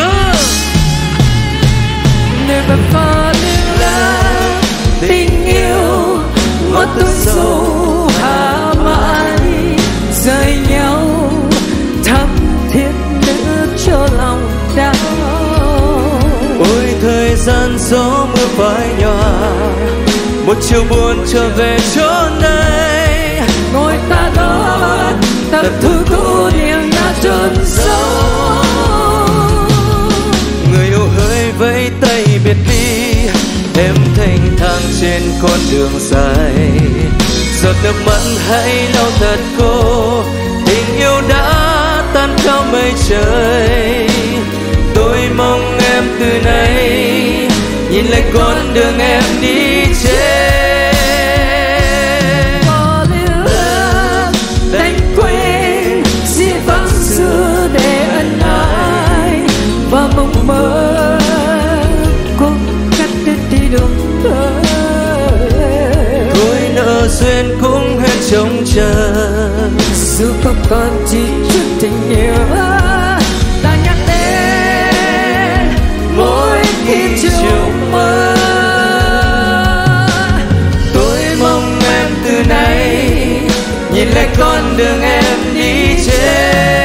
Never fall in love, tình yêu một tuổi dù hạ mãi. Rời nhau thắm thiết nữa cho lòng đau. Ôi thời gian gió mưa phai nhòa, một chiều buồn trở về chốn đây. Ngồi ta đó tập thư cũ niềm đã trôn sâu. Người yêu hỡi vẫy tay biệt ly, em thanh thang trên con đường dài. Giọt nước mắt hãy lau thật khô, tình yêu đã tan theo mây trời. Tôi mong em từ nay nhìn lại con đường em đi trên. Fall in love, đành quên gì vắng xưa để ân ái. Và mộng mơ cố cắt đứt đi đường tơ. Thôi nợ duyên cũng hết trông chờ. Dù có còn chỉ chút tình nhớ, ta nhắc đến mỗi khi chiều mơ. Tôi mong em từ nay nhìn lại con đường em đi trên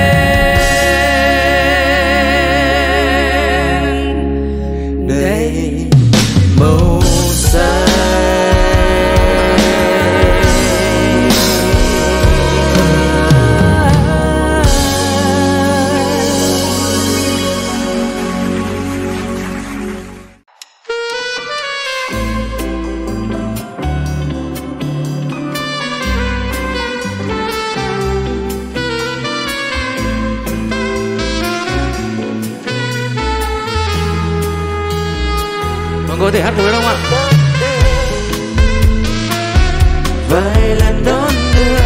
đầy màu xanh. Có thể hát cùng được không ạ? Vài lần đón đưa,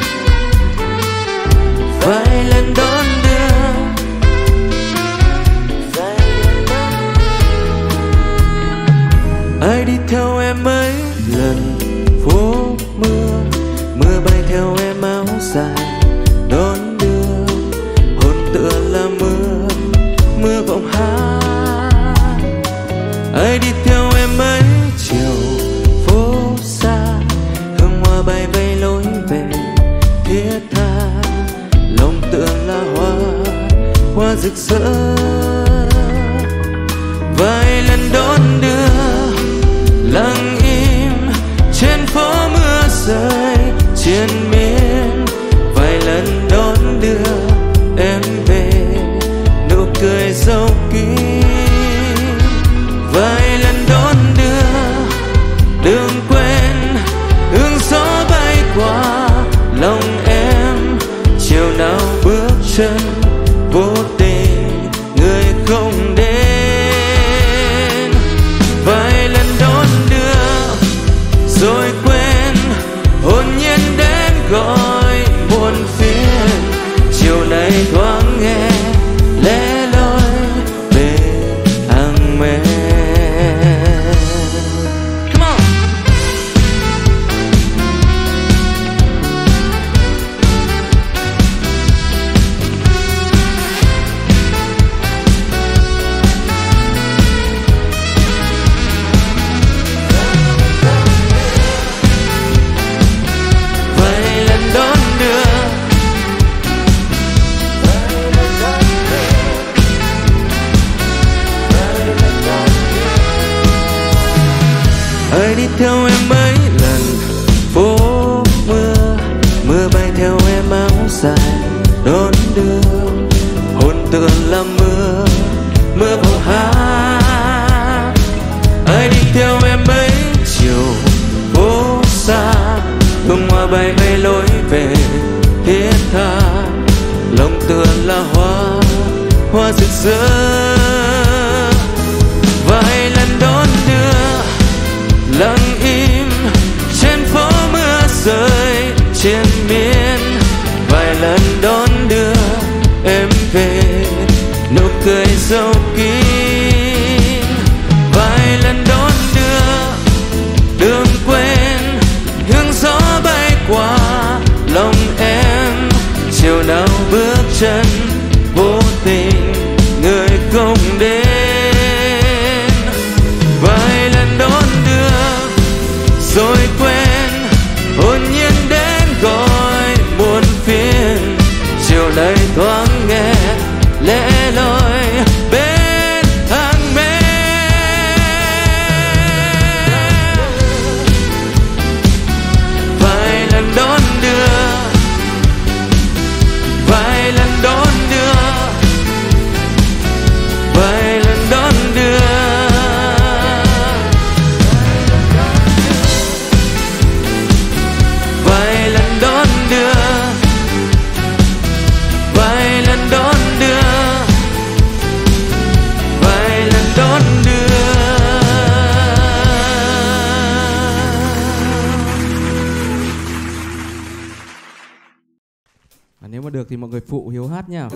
vài lần đón đưa, đi theo em mấy lần phố mưa, mưa bay theo em áo dài đón đưa, hồn tựa là mưa, mưa vọng hát. Ai đi theo em mấy chiều phố xa, hương hoa bay vây lối về thiết tha, lòng tựa là hoa, hoa rực rỡ. Vài lần đón đưa lặng im trên phố mưa rơi triền miên, vài lần đón đưa em về nụ cười dấu kín. Vài lần đón đưa đừng quên hương gió bay qua lòng em, chiều nào bước chân vô tình người không đến. Vài lần đón đưa rồi quên hồn nhiên đến gọi buồn phiền, chiều nay thoáng nghe lẽ loi về hàng men. Come on. Vài lần đón đưa ai đi theo em mấy lần phố mưa, mưa bay theo em áo dài đón đưa, hồn tựa là mưa, mưa vào hát. Ai đi theo em mấy chiều phố xa, hương hoa bay bay lối về thiết tha, lòng tựa là hoa, hoa rực rỡ. Vài lần đón đưa lặng im trên phố mưa rơi triền miên, vài lần đón đưa em về nụ cười dấu kín. Vài lần đón đưa đừng quên hương gió bay qua lòng em, chiều nào bước chân vô tình người không đến. Vài lần đón đưa rồi quên hồn nhiên đến gọi buồn phiền, chiều nay thoáng nghe lẽ loi bên hàng men. Vài lần đón đưa, vài lần đón đưa, vài lần đón đưa. Vài lần đón đưa, vài lần đón đưa, vài lần đón đưa. Nếu mà được thì mọi người phụ Hiếu hát nha.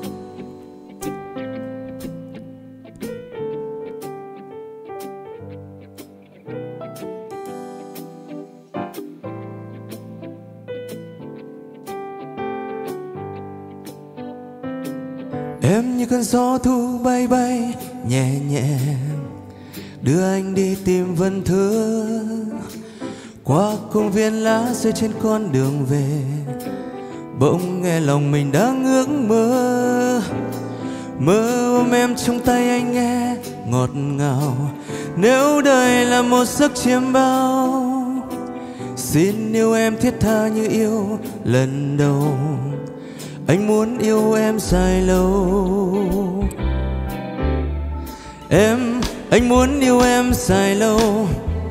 Em như cơn gió thu bay bay nhẹ nhẹ, đưa anh đi tìm vần thơ qua công viên lá rơi trên con đường về. Bỗng nghe lòng mình đang ước mơ, mơ ôm em trong tay anh nghe ngọt ngào. Nếu đời là một giấc chiêm bao, xin yêu em thiết tha như yêu lần đầu. Anh muốn yêu em dài lâu. Anh muốn yêu em dài lâu.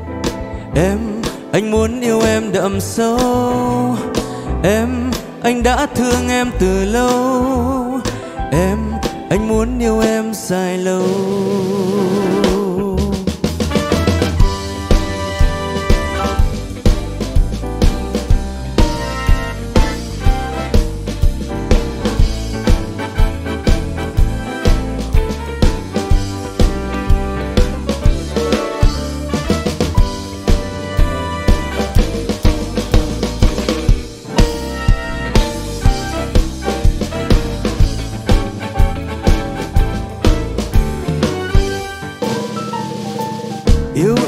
Anh muốn yêu em đậm sâu. Anh đã thương em từ lâu. Anh muốn yêu em dài lâu.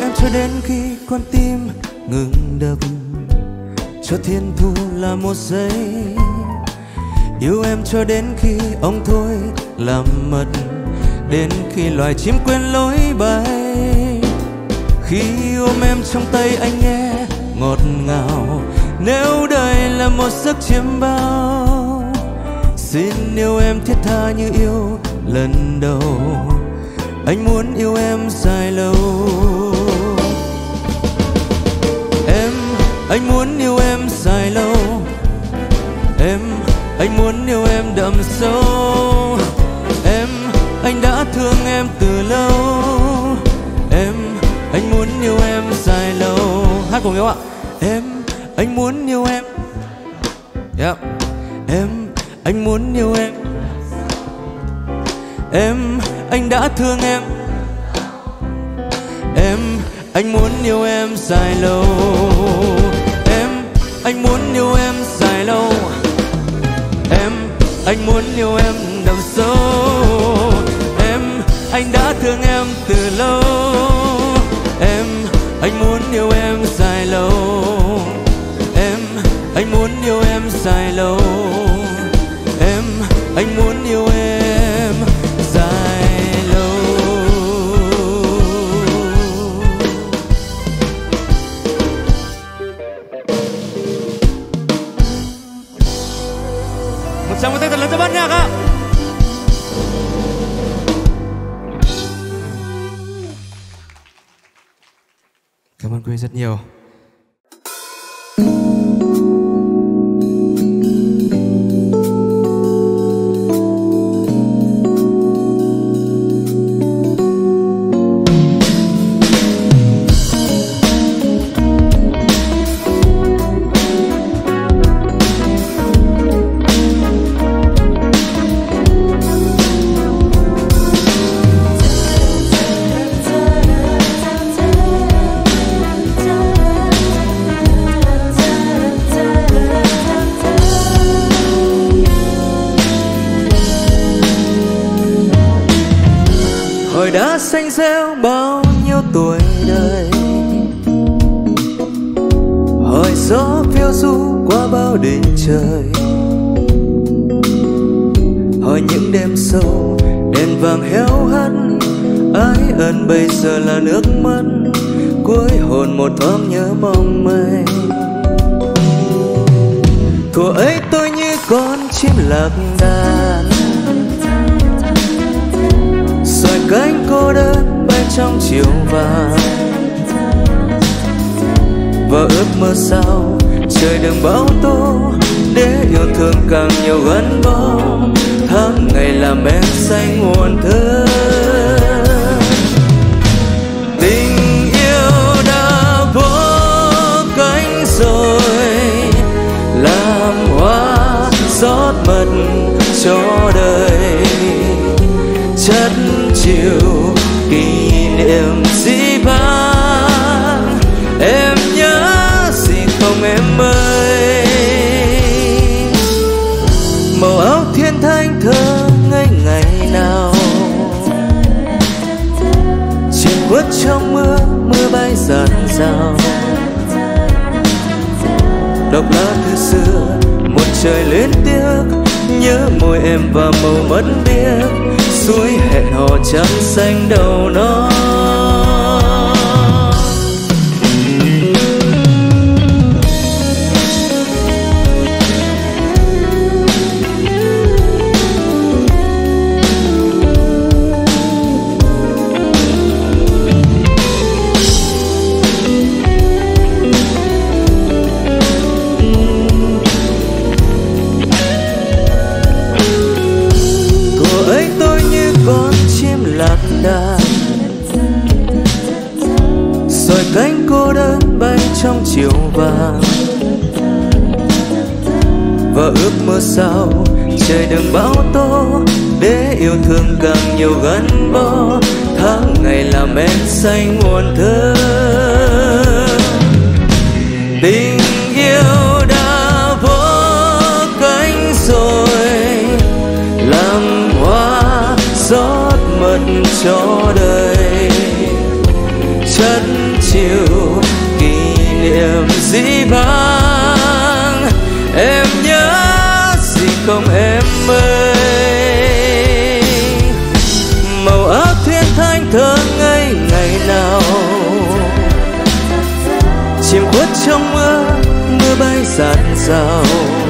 em cho đến khi con tim ngừng đập, cho thiên thu là một giây. Yêu em cho đến khi ông thôi làm mất, đến khi loài chim quên lối bay. Khi ôm em trong tay anh nghe ngọt ngào, nếu đời là một giấc chiêm bao, xin yêu em thiết tha như yêu lần đầu. Anh muốn yêu em dài lâu. Anh muốn yêu em dài lâu. Anh muốn yêu em đậm sâu. Anh đã thương em từ lâu. Anh muốn yêu em dài lâu. Hát cùng nhau ạ. Anh muốn yêu em. Yeah. Anh muốn yêu em. Anh đã thương em. Anh muốn yêu em dài lâu. Anh muốn yêu em dài lâu. Anh muốn yêu em đậm sâu. Anh đã thương em từ lâu. Anh muốn yêu em dài lâu. Anh muốn yêu em dài lâu. Anh muốn yêu em dài lâu. Một tràng vỗ tay thật lớn cho ban nhạc ạ. Cảm ơn quý vị rất nhiều. Hồi đã xanh rêu bao nhiêu tuổi đời, hồi gió phiêu du qua bao đỉnh trời, hồi những đêm sâu đèn vàng héo hắt, ái ân bây giờ là nước mắt, cuối hồn một thoáng nhớ mong mây. Thuở ấy tôi như con chim lạc đàn, xoay cánh cô đơn bay trong chiều vàng, và ước mơ sao trời đừng bão tố, để yêu thương càng nhiều gắn bó, tháng ngày làm em xanh nguồn thơ. Tình yêu đã vỗ cánh rồi, làm hoa rót mật cho đời, chất chiều kỷ niệm dĩ vãng. Em nhớ gì không em ơi? Màu áo thiên thanh thơ ngây ngày nào, chìm khuất trong mưa, mưa bay dạt dào. Đọc lá thư xưa một trời lên tiếc, nhớ môi em và màu mất biết, suối hẹn hò trắng xanh đầu nó. Đàn rồi cánh cô đơn bay trong chiều vàng, và ước mơ sao trời đừng bão tố, để yêu thương càng nhiều gắn bó, tháng ngày làm em xanh nguồn thơ. Tình yêu đã vỗ cánh rồi, làm hoa rót mật cho đời, chất chiều kỷ niệm dĩ vãng. Em nhớ gì không em ơi? Màu áo thuyền thanh thơ ngây ngày nào chìm khuất trong mưa, mưa bay dạt dào.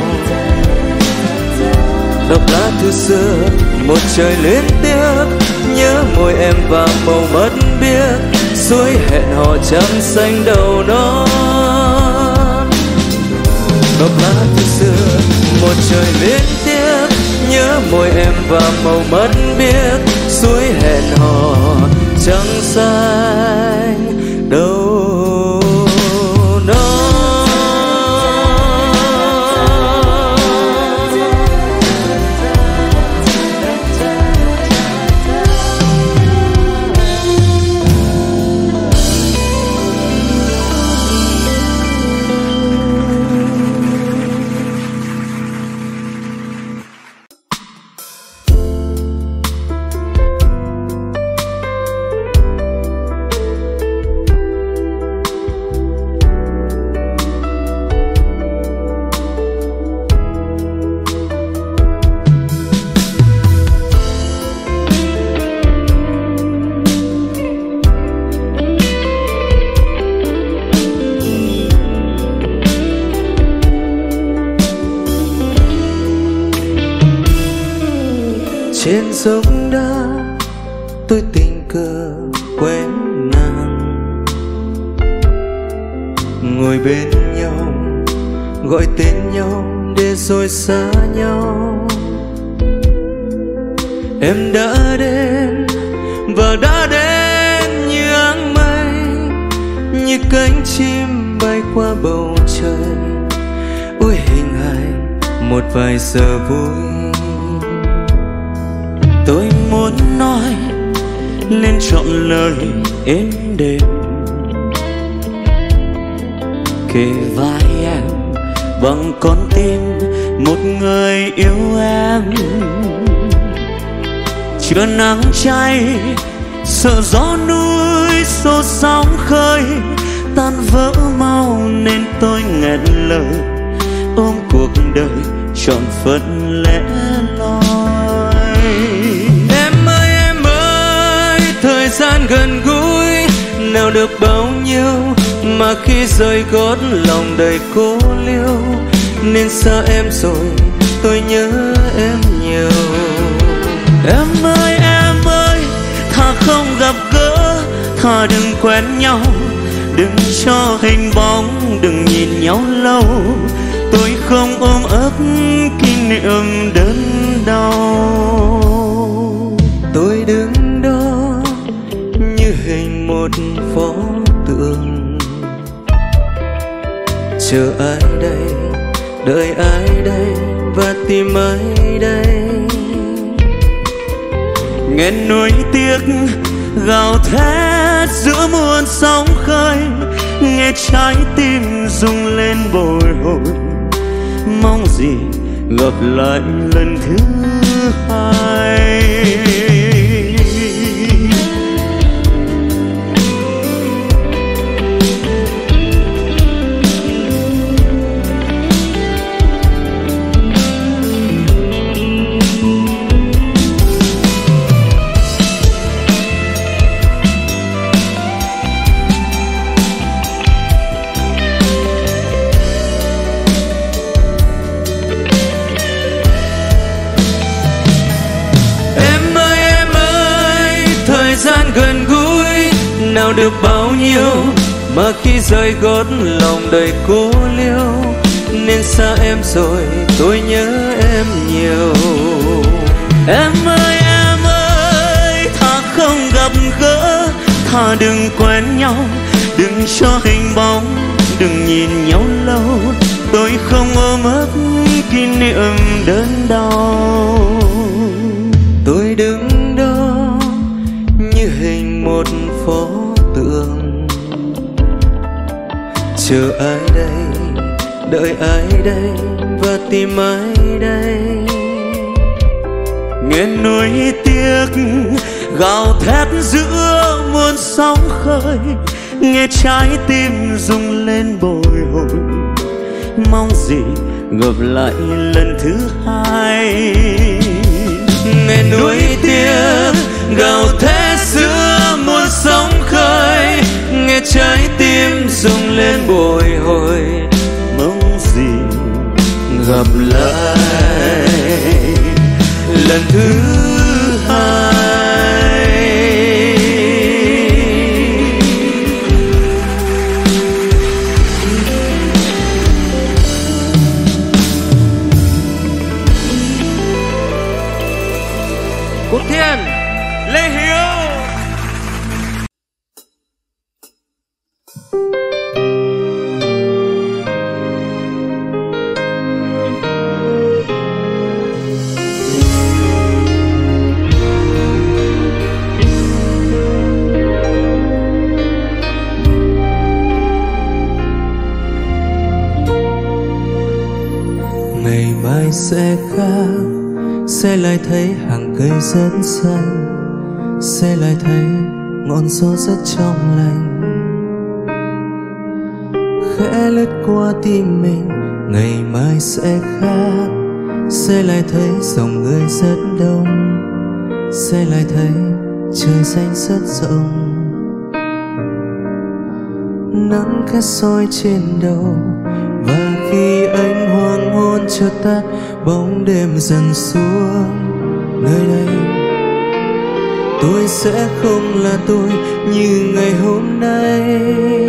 Đọc lá thư xưa một trời liên tiếp, nhớ môi em và màu mất biết, suối hẹn hò trăng xanh đầu non. Đọc lá thư xưa một trời liên tiếp, nhớ môi em và màu mất biết, suối hẹn hò trăng xanh đầu non. Trên sông đá tôi tình cờ quen nàng, ngồi bên nhau gọi tên nhau để rồi xa nhau. Em đã đến và đã đến như áng mây, như cánh chim bay qua bầu trời. Ôi hình hài một vài giờ vui, tôi muốn nói lên trọn lời êm đềm, kề vai em bằng con tim một người yêu em. Chưa nắng cháy sợ gió núi xô sóng khơi, tan vỡ mau nên tôi nghẹn lời, ôm cuộc đời trọn phận lẻ loi. Em ơi, thời gian gần gũi nào được bao nhiêu, mà khi rời gót lòng đầy cô liêu. Nên xa em rồi tôi nhớ em nhiều. Em ơi, thà không gặp gỡ, thà đừng quen nhau, đừng cho hình bóng, đừng nhìn nhau lâu. Tôi không ôm ấp kỷ niệm đớn đau. Tôi đứng đó như hình một pho tượng, chờ ai đây, đợi ai đây và tìm ai đây. Nghe nuối tiếc gào thét giữa muôn sóng khơi, nghe trái tim rung lên bồi hồi. Mong gì gặp lại lần thứ hai. Gần gũi nào được bao nhiêu, mà khi rời gót lòng đầy cô liêu. Nên xa em rồi tôi nhớ em nhiều. Em ơi, thà không gặp gỡ, thà đừng quen nhau, đừng cho hình bóng, đừng nhìn nhau lâu. Tôi không ôm ấp kỷ niệm đớn đau. Tôi đứng đó như hình một pho tượng, chờ ai đây, đợi ai đây và tìm ai đây. Nghe nuối tiếc gào thét giữa muôn sóng khơi, nghe trái tim rung lên bồi hồi, mong gì gặp lại lần thứ hai. Nghe nuối tiếc gào thét giữa muôn sóng khơi, nghe trái tim rung lên bồi hồi, mong gì gặp lại lần thứ hai. Quốc Thiên, Lê Hiếu. Ngày mai sẽ khác, sẽ lại thấy hàng cây rất xanh, sẽ lại thấy ngọn gió rất trong lành khẽ lướt qua tim mình. Ngày mai sẽ khác, sẽ lại thấy dòng người rất đông, sẽ lại thấy trời xanh rất rộng. Nắng khẽ soi trên đầu, và khi ánh hoàng hôn chợt tắt, bóng đêm dần xuống. Nơi đây tôi sẽ không là tôi như ngày hôm nay.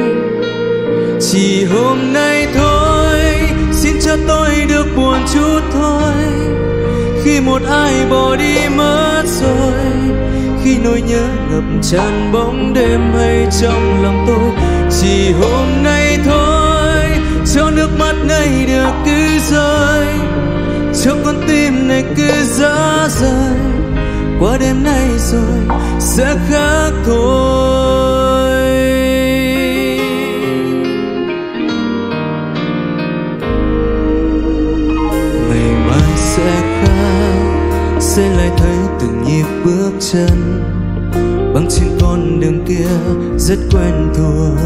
Chỉ hôm nay thôi, xin cho tôi được buồn chút thôi. Khi một ai bỏ đi mất rồi, khi nỗi nhớ ngập tràn bóng đêm hay trong lòng tôi. Chỉ hôm nay thôi, cho nước mắt này được cứ rơi, cho con tim này cứ giá rời. Qua đêm nay rồi sẽ khác thôi. Ngày mai sẽ khác, sẽ lại thấy từng nhịp bước chân băng trên con đường kia rất quen thuộc.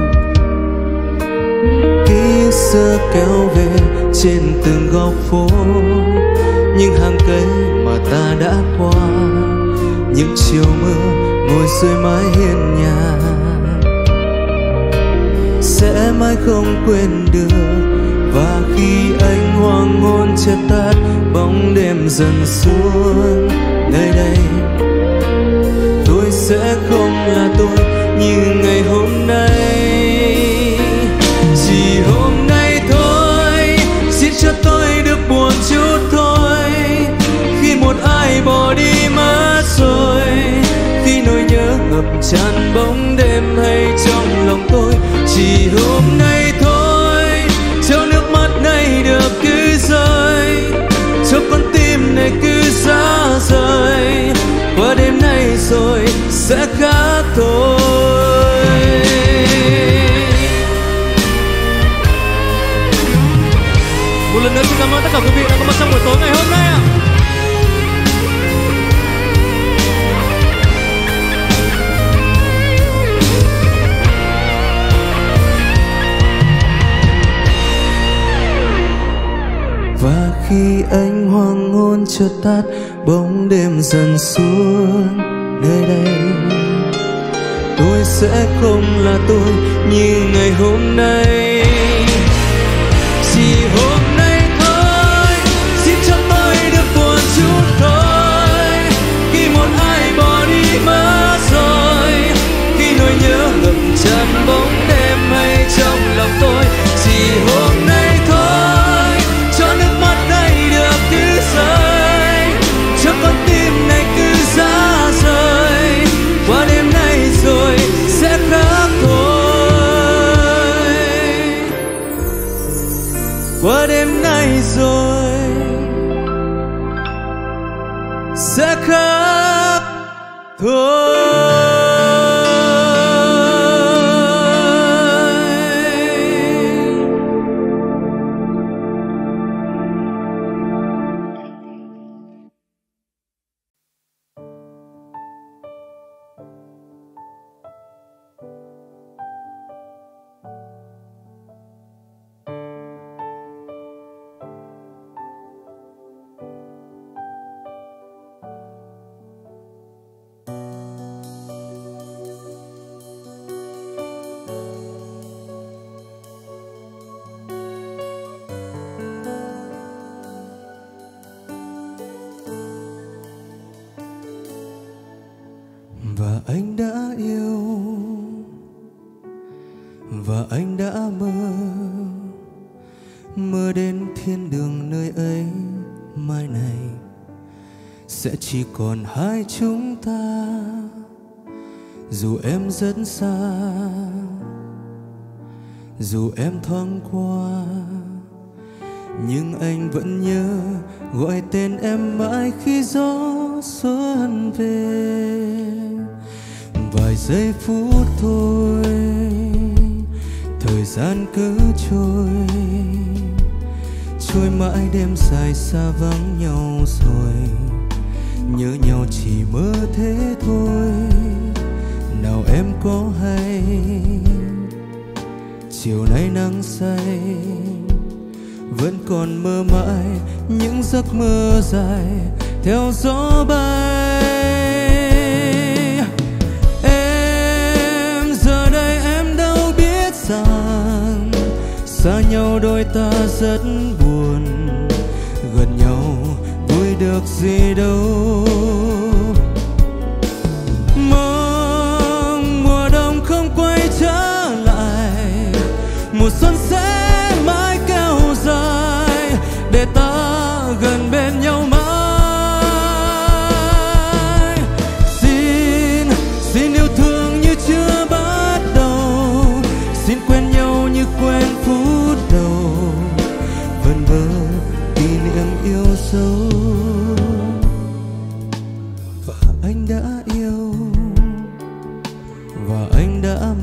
Ký ức xưa kéo về trên từng góc phố, những hàng cây mà ta đã qua, những chiều mưa ngồi dưới mái hiên nhà. Sẽ mãi không quên được, và khi ánh hoàng hôn chợt tắt, bóng đêm dần xuống. Nơi đây tôi sẽ không là tôi như ngày hôm nay. Chỉ hôm nay thôi, xin cho tôi được buồn chút thôi. Khi một ai bỏ đi mất rồi, khi nỗi nhớ ngập tràn bóng đêm hay trong lòng tôi. Chỉ hôm nay thôi, cho nước mắt này được cứ rơi, cho con tim này cứ giá rời. Qua đêm nay rồi sẽ khác thôi. Một lần nữa xin cảm ơn tất cả quý vị đã có mặt trong buổi tối ngày hôm nay ạ. Và khi ánh hoàng hôn chợt tắt, bóng đêm dần xuống. Nơi đây tôi sẽ không là tôi như ngày hôm nay. Chỉ hôm nay thôi, xin cho tôi được buồn chút thôi. Khi một ai bỏ đi mất rồi, khi nỗi nhớ ngập tràn bóng đêm hay trong lòng tôi. Chỉ hôm nay thôi, cho nước mắt này được cứ rơi, cho con tim này cứ giá rời. Qua đêm nay rồi sẽ khác thôi. Qua đêm nay rồi sẽ khác thôi. Và anh đã yêu, và anh đã mơ đến thiên đường nơi ấy. Mai này sẽ chỉ còn hai chúng ta, dù em rất xa, dù em thoáng qua, nhưng anh vẫn nhớ gọi tên em mãi khi gió xuân về. Vài giây phút thôi, thời gian cứ trôi mãi đêm dài xa vắng nhau rồi. Nhớ nhau chỉ mơ thế thôi, nào em có hay chiều nay nắng say vẫn còn mơ mãi những giấc mơ dài theo gió bay. Em giờ đây em đâu biết rằng xa nhau đôi ta rất buồn, gần nhau vui được gì đâu. Mong mùa đông không quay trở lại, mùa xuân sẽ mãi kéo dài để ta gần bên nhau mãi. Xin yêu thương như chưa bắt đầu, xin quen nhau như quen phút đầu, vần vơ kỷ niệm yêu dấu. Và anh đã yêu, và anh đã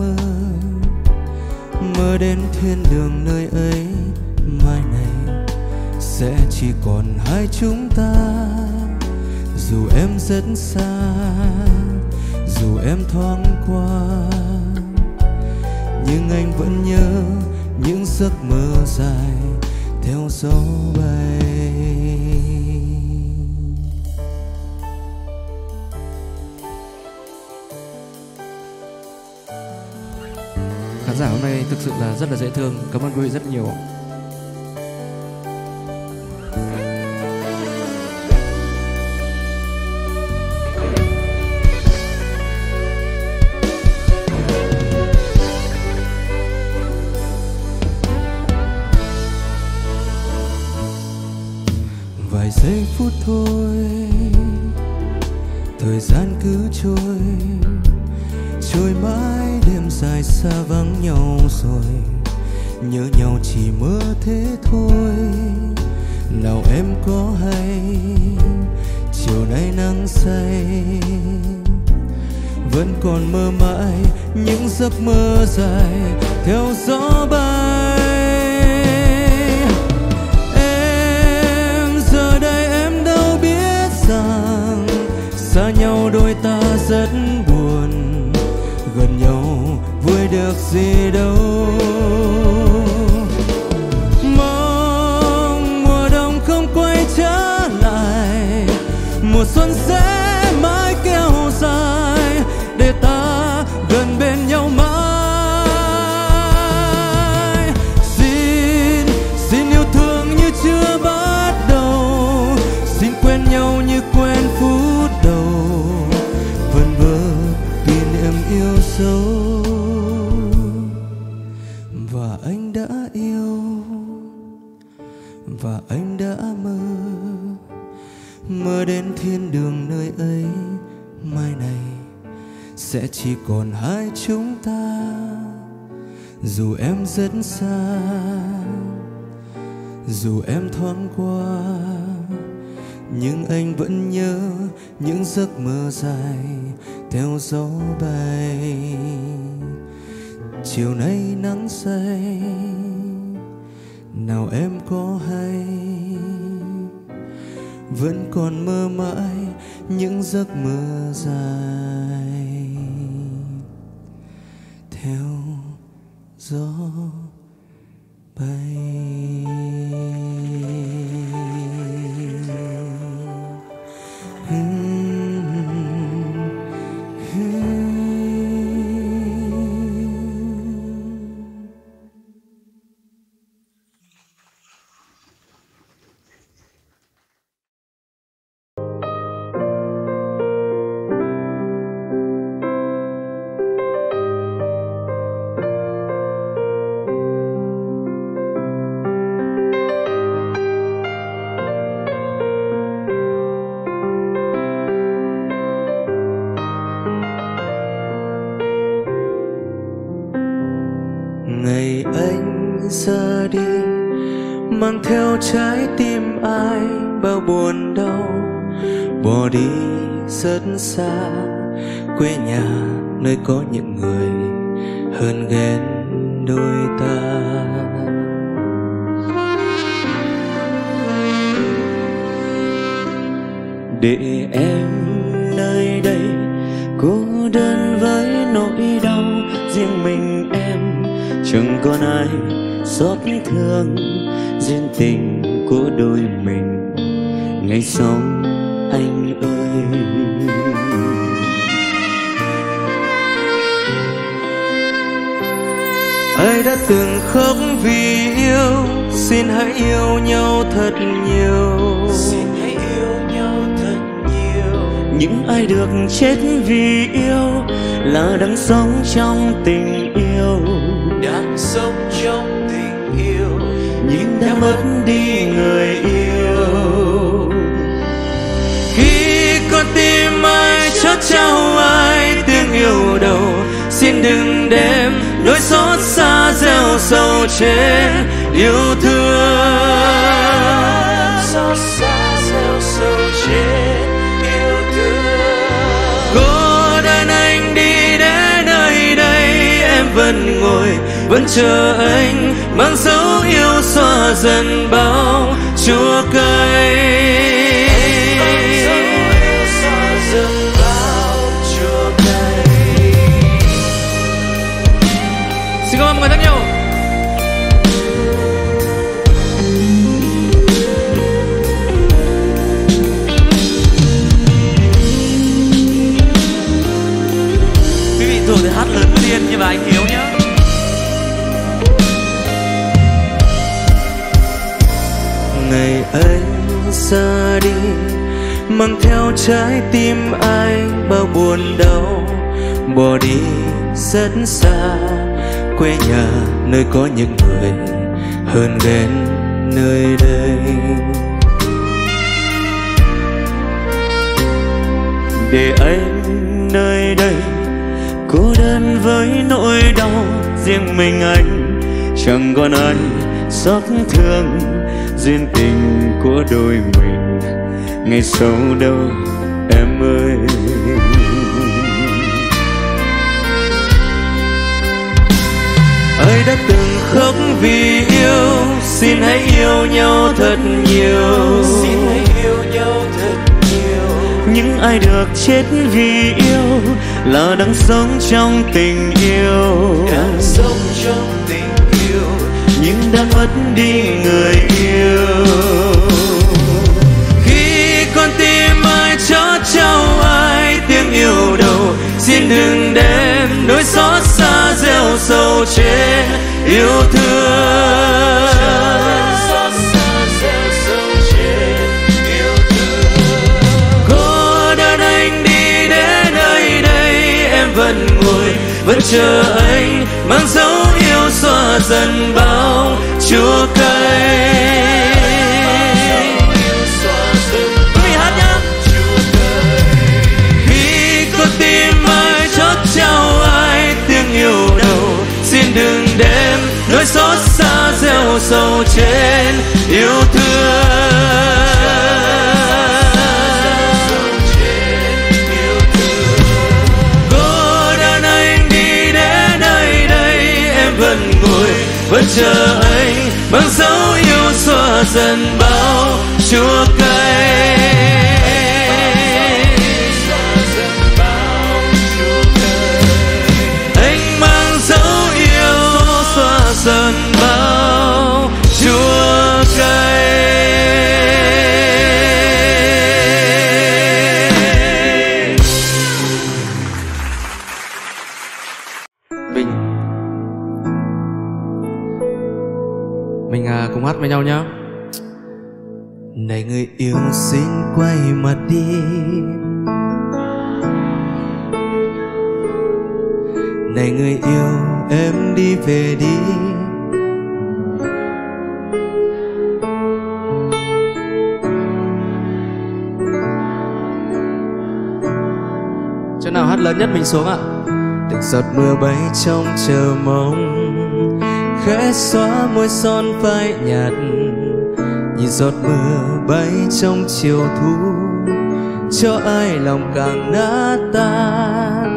mơ đến thiên đường nơi ấy. Mai này sẽ chỉ còn hai chúng ta, dù em rất xa, dù em thoáng qua, nhưng anh vẫn nhớ những giấc mơ dài theo gió bay. Khán giả hôm nay thực sự là rất là dễ thương. Cảm ơn quý vị rất nhiều. Vài giây phút thôi, thời gian cứ trôi mãi đêm dài xa vắng nhau rồi. Nhớ nhau chỉ mơ thế thôi, nào em có hay chiều nay nắng say vẫn còn mơ mãi những giấc mơ dài theo gió bay. Em giờ đây em đâu biết rằng xa nhau đôi ta rất buồn, gần nhau vui được gì đâu. Mong mùa đông không quay trở lại, mùa xuân sẽ mãi kéo dài để ta gần bên nhau mãi. Xin yêu thương như chưa bắt đầu, xin quen nhau như quen phút đầu, vần vơ kỷ niệm yêu dấu. Và anh đã yêu, và anh đã mơ đến thiên đường nơi ấy. Mai này sẽ chỉ còn hai chúng ta, dù em rất xa, dù em thoáng qua, nhưng anh vẫn nhớ những giấc mơ dài theo gió bay. Chiều nay nắng say, nào em có hay vẫn còn mơ mãi những giấc mơ dài theo gió bay. ra đi, mang theo trái tim ai bao buồn đau, bỏ đi rất xa quê nhà nơi có những người hơn ghen đôi ta. Để em nơi đây cô đơn với nỗi đau riêng mình em, chẳng còn ai xót thương duyên tình của đôi mình ngày sau anh ơi. Ai đã từng khóc vì yêu, xin hãy yêu nhau thật nhiều. Xin hãy yêu nhau thật nhiều. Những ai được chết vì yêu là đang sống trong tình yêu, đang sống trong tình yêu, nhưng đã mất đi người yêu. Khi con tim ai chót trao ai tiếng yêu đầu, xin đừng đem nỗi xót xa gieo sâu trên yêu thương. Xót xa gieo sâu trên yêu thương. Cô đơn anh đi đến nơi đây, em vẫn ngồi vẫn chờ anh, mang dấu yêu xóa dần bao chua cay. Xin cảm ơn mọi người rất nhiều. Quý vị thường thì hát lớn lên nhưng mà anh Hiếu nhá. Ngày anh ra đi, mang theo trái tim ai bao buồn đau, bỏ đi rất xa quê nhà nơi có những người hơn ghen nơi đây. Để anh nơi đây cô đơn với nỗi đau riêng mình anh, chẳng còn ai xót thương duyên tình của đôi mình ngày sau đâu em ơi. Ai đã từng khóc vì yêu, xin hãy yêu nhau thật nhiều. Xin hãy yêu nhau thật nhiều. Những ai được chết vì yêu là đang sống trong tình yêu, đang sống trong tình yêu, nhưng đã mất đi người yêu. Khi con tim ai chót trao ai tiếng yêu đầu, xin đừng đem nỗi xót xa gieo sâu trên yêu thương. Cô đơn anh đi đến nơi đây, em vẫn ngồi vẫn chờ anh, mang dấu yêu xóa dần bao chua cay. Quý vị hát nhá. Khi con tim ai chót trao ai tiếng yêu đầu, xin đừng đem nỗi xót xa gieo sâu trên yêu thương. Cô đơn anh đi đến nơi đây, em vẫn ngồi vẫn chờ anh, mang dấu yêu xóa dần bao chua cay. Anh mang dấu yêu xóa dần bao chua cay. Mình cùng hát với nhau nhá. Này người yêu xin quay mặt đi, này người yêu em đi về đi. Chỗ nào hát lớn nhất mình xuống ạ. Từng giọt mưa bay trong chờ mong, khẽ xóa môi son phai nhạt, nhìn giọt mưa bay trong chiều thu, cho ai lòng càng nát tan.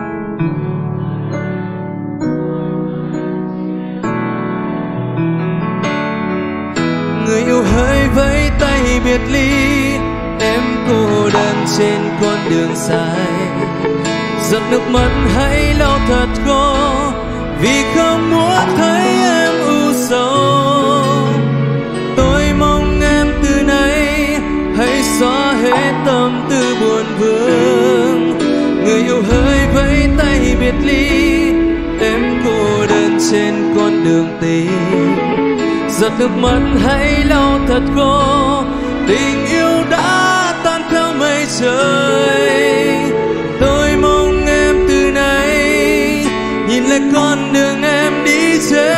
Người yêu hỡi vẫy tay biệt ly, em cô đơn trên con đường dài. Giọt nước mắt hãy lau thật khô, vì không muốn thấy em u sầu. Tôi mong em từ nay hãy xóa hết tâm tư buồn vương. Người yêu hỡi vẫy tay biệt ly, em cô đơn trên con đường tình. Giọt nước mắt hãy lau thật khô, tình yêu đã tan theo mây trời. Tôi mong em từ nay nhìn lại con đường em đi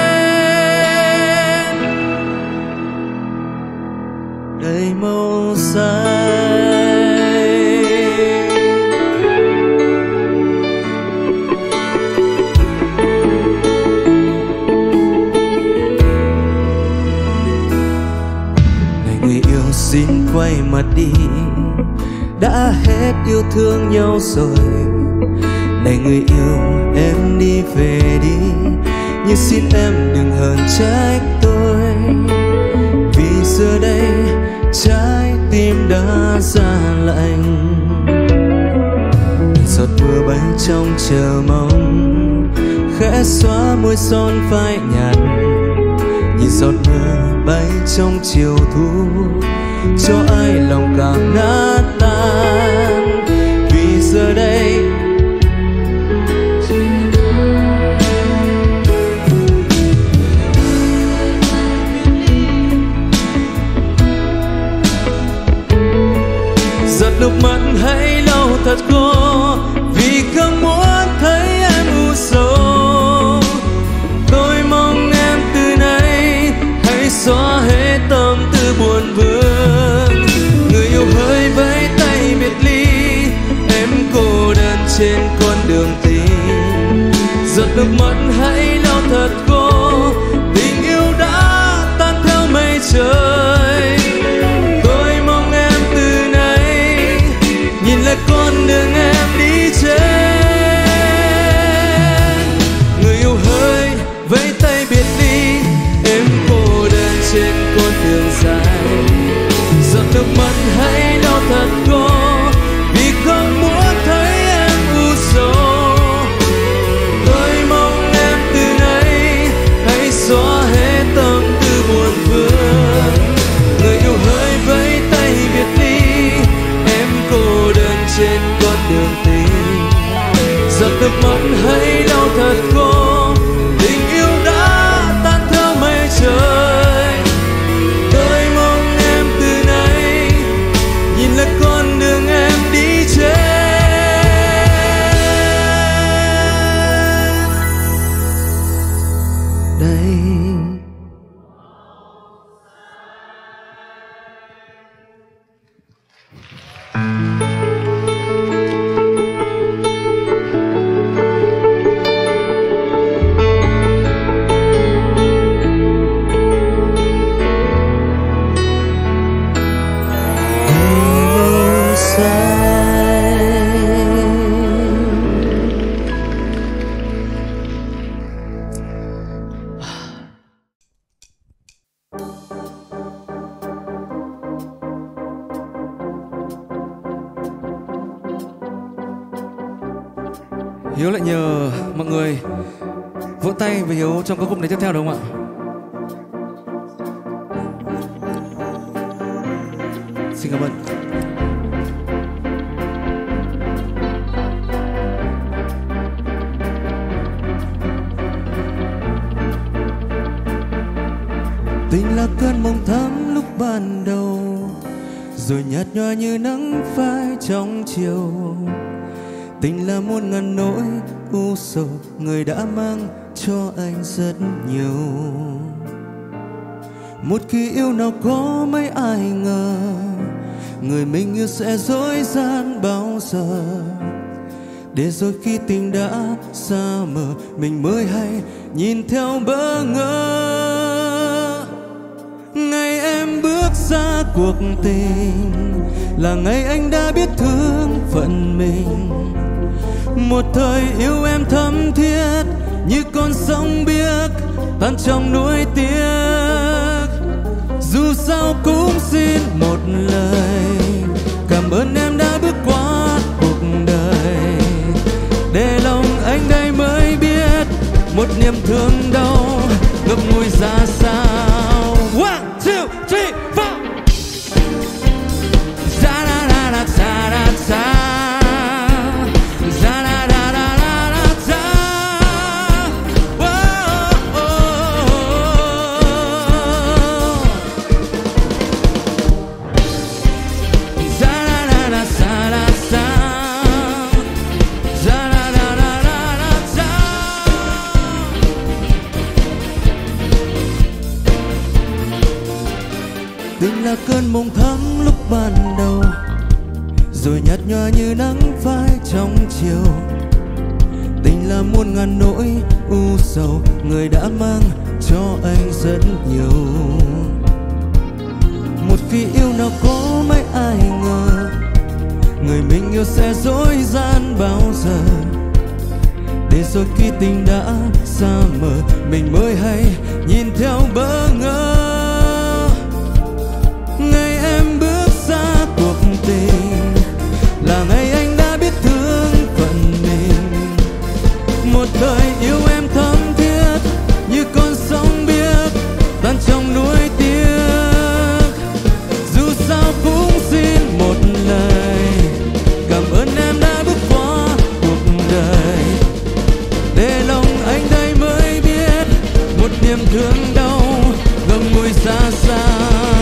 trên đầy màu xanh. Này người yêu xin quay mặt đi, đã hết yêu thương nhau rồi. Này người yêu em đi về đi, nhưng xin em đừng hờn trách tôi, vì giờ đây trái tim đã ra lạnh. Giọt mưa bay trong chờ mong, khẽ xóa môi son phai nhạt, nhìn giọt mưa bay trong chiều thu, cho ai lòng càng nát tan. Vì giờ đây giọt nước mắt hãy lau thật khô, vì không muốn thấy em u sầu. Tôi mong em từ nay hãy xóa hết tâm tư buồn vương. Người yêu hỡi vẫy tay biệt ly, em cô đơn trên con đường tình. Giọt nước mắt hãy lau thật khô, tình yêu đã tan theo mây trời. Tôi mong em từ nay nhìn lại con đường em đi trên. Người yêu hỡi vẫy tay biệt ly, em cô đơn trên con đường dài. Giọt nước mắt hãy lau thật khô, vì không muốn thấy em u sầu. Tôi mong em từ nay hãy xóa hết tâm tư buồn vương. Người yêu hỡi vẫy tay biệt ly, em cô đơn trên con đường tình. Giọt nước mắt hãy lau thật khô, tình yêu đã tan theo mây trời. Tôi mong em từ nay nhìn lại con đường em đi trên đây. Hiếu lại nhờ mọi người vỗ tay với Hiếu trong ca khúc này tiếp theo đúng không ạ? Xin cảm ơn. Tình là cơn mộng thắm lúc ban đầu, rồi nhạt nhòa như nắng phai trong chiều. Tình là muôn ngàn nỗi u sầu, người đã mang cho anh rất nhiều. Một khi yêu nào có mấy ai ngờ, người mình yêu sẽ dối gian bao giờ. để rồi khi tình đã xa mờ mình mới hay nhìn theo bỡ ngỡ. Ngày em bước ra cuộc tình là ngày anh đã biết thương phận mình. Một thời yêu em thấm thiết như con sông biếc tan trong nuối tiếc. Dù sao cũng xin một lời cảm ơn em đã bước qua cuộc đời, để lòng anh đây mới biết một niềm thương đau ngập ngùi ra sao. 1, 2, 3, 4. Da da da da da da da. Tình là cơn mộng thắm lúc ban đầu, rồi nhạt nhòa như nắng phai trong chiều. Tình là muôn ngàn nỗi u sầu, người đã mang cho anh rất nhiều. Một khi yêu nào có mấy ai ngờ, người mình yêu sẽ dối gian bao giờ. Để rồi khi tình đã xa mờ, mình mới hay nhìn theo bỡ ngỡ. Ngày em bước ra cuộc tình là ngày anh đã biết thương phận mình. Một thời yêu em thấm thiết như con sông biếc tan trong nuối tiếc. Dù sao cũng xin một lời cảm ơn em đã bước qua cuộc đời, để lòng anh đây mới biết một niềm thương đau ngậm ngùi ra sao.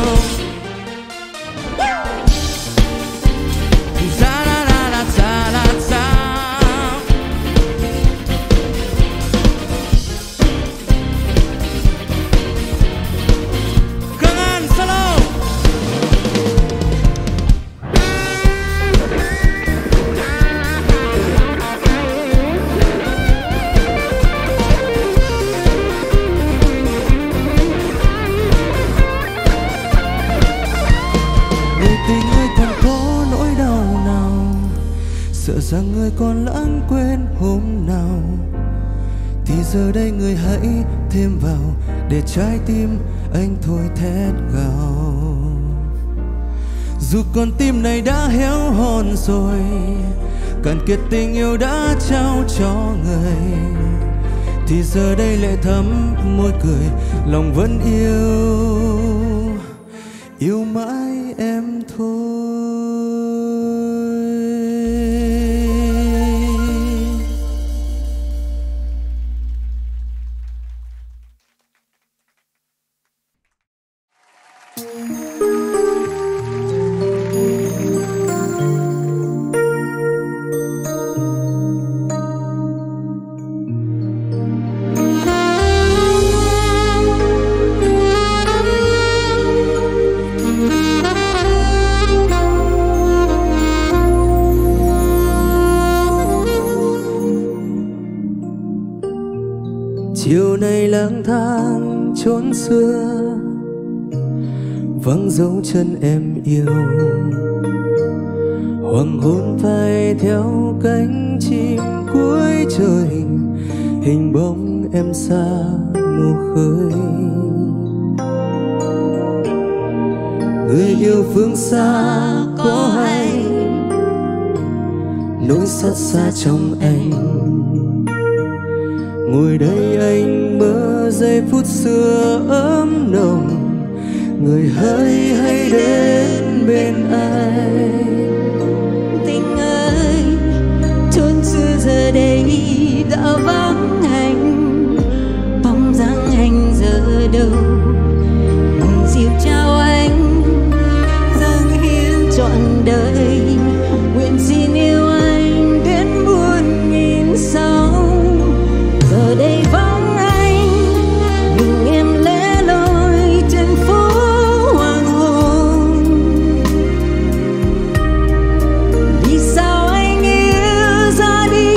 Sợ rằng người còn lãng quên hôm nào, thì giờ đây người hãy thêm vào để trái tim anh thôi thét gào. Dù con tim này đã héo hon rồi, cạn kiệt tình yêu đã trao cho người, thì giờ đây lệ thắm môi cười, lòng vẫn yêu mãi em thôi. Chiều nay lang thang chốn xưa, vắng dấu chân em yêu. Hoàng hôn phai theo cánh chim cuối trời, hình bóng em xa mù khơi. Người yêu phương xa có hay nỗi xót xa trong anh. Ngồi đây anh mơ giây phút xưa ấm nồng, người hỡi hãy đến bên anh. Tình ơi, chốn xưa giờ đây đã vắng anh, bóng dáng anh giờ đâu. Mình dịu chào anh, dâng hiến trọn đời, nguyện xin yêu anh đến muôn nghìn sau. Giờ đây vắng anh, nhưng em lẻ loi trên phố hoàng hôn. Vì sao anh yêu ra đi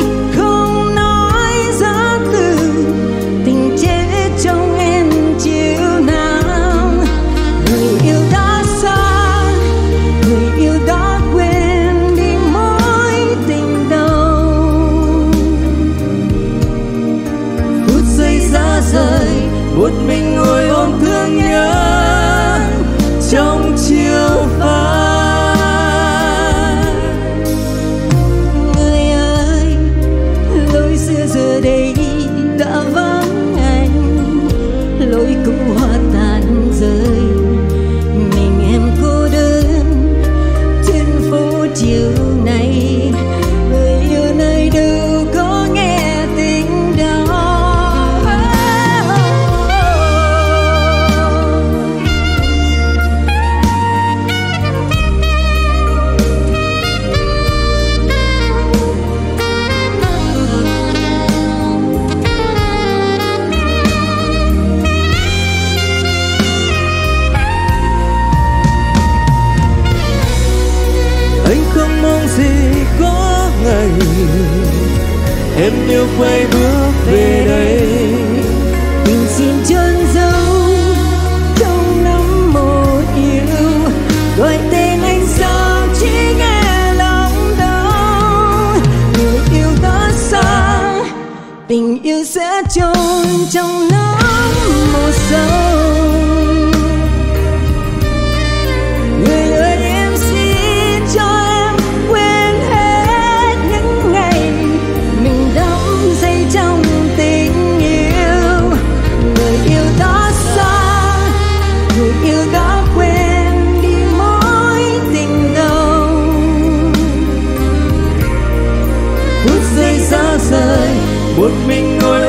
một mình ngồi ôm thương nhớ trong chiều phai. Người ơi, lối xưa giờ đây đã vắng anh, lối cũ hoa tàn rơi, mình em cô đơn trên phố chiều nay. Người yêu nơi đâu có nghe tiếng đó. Anh không mong gì có ngày em yêu quay bước về đây. Mình xin chôn giấu trong nắm một yêu, gọi tên anh sao chỉ nghe lòng đau. Người yêu đã xa, tình yêu sẽ chôn trong nắm một sâu. Người ơi em xin cho em quên hết những ngày mình đắm say trong tình yêu. Người yêu đã xa, người yêu đã quên đi mối tình đầu. Phút giây xa rời, một mình ngồi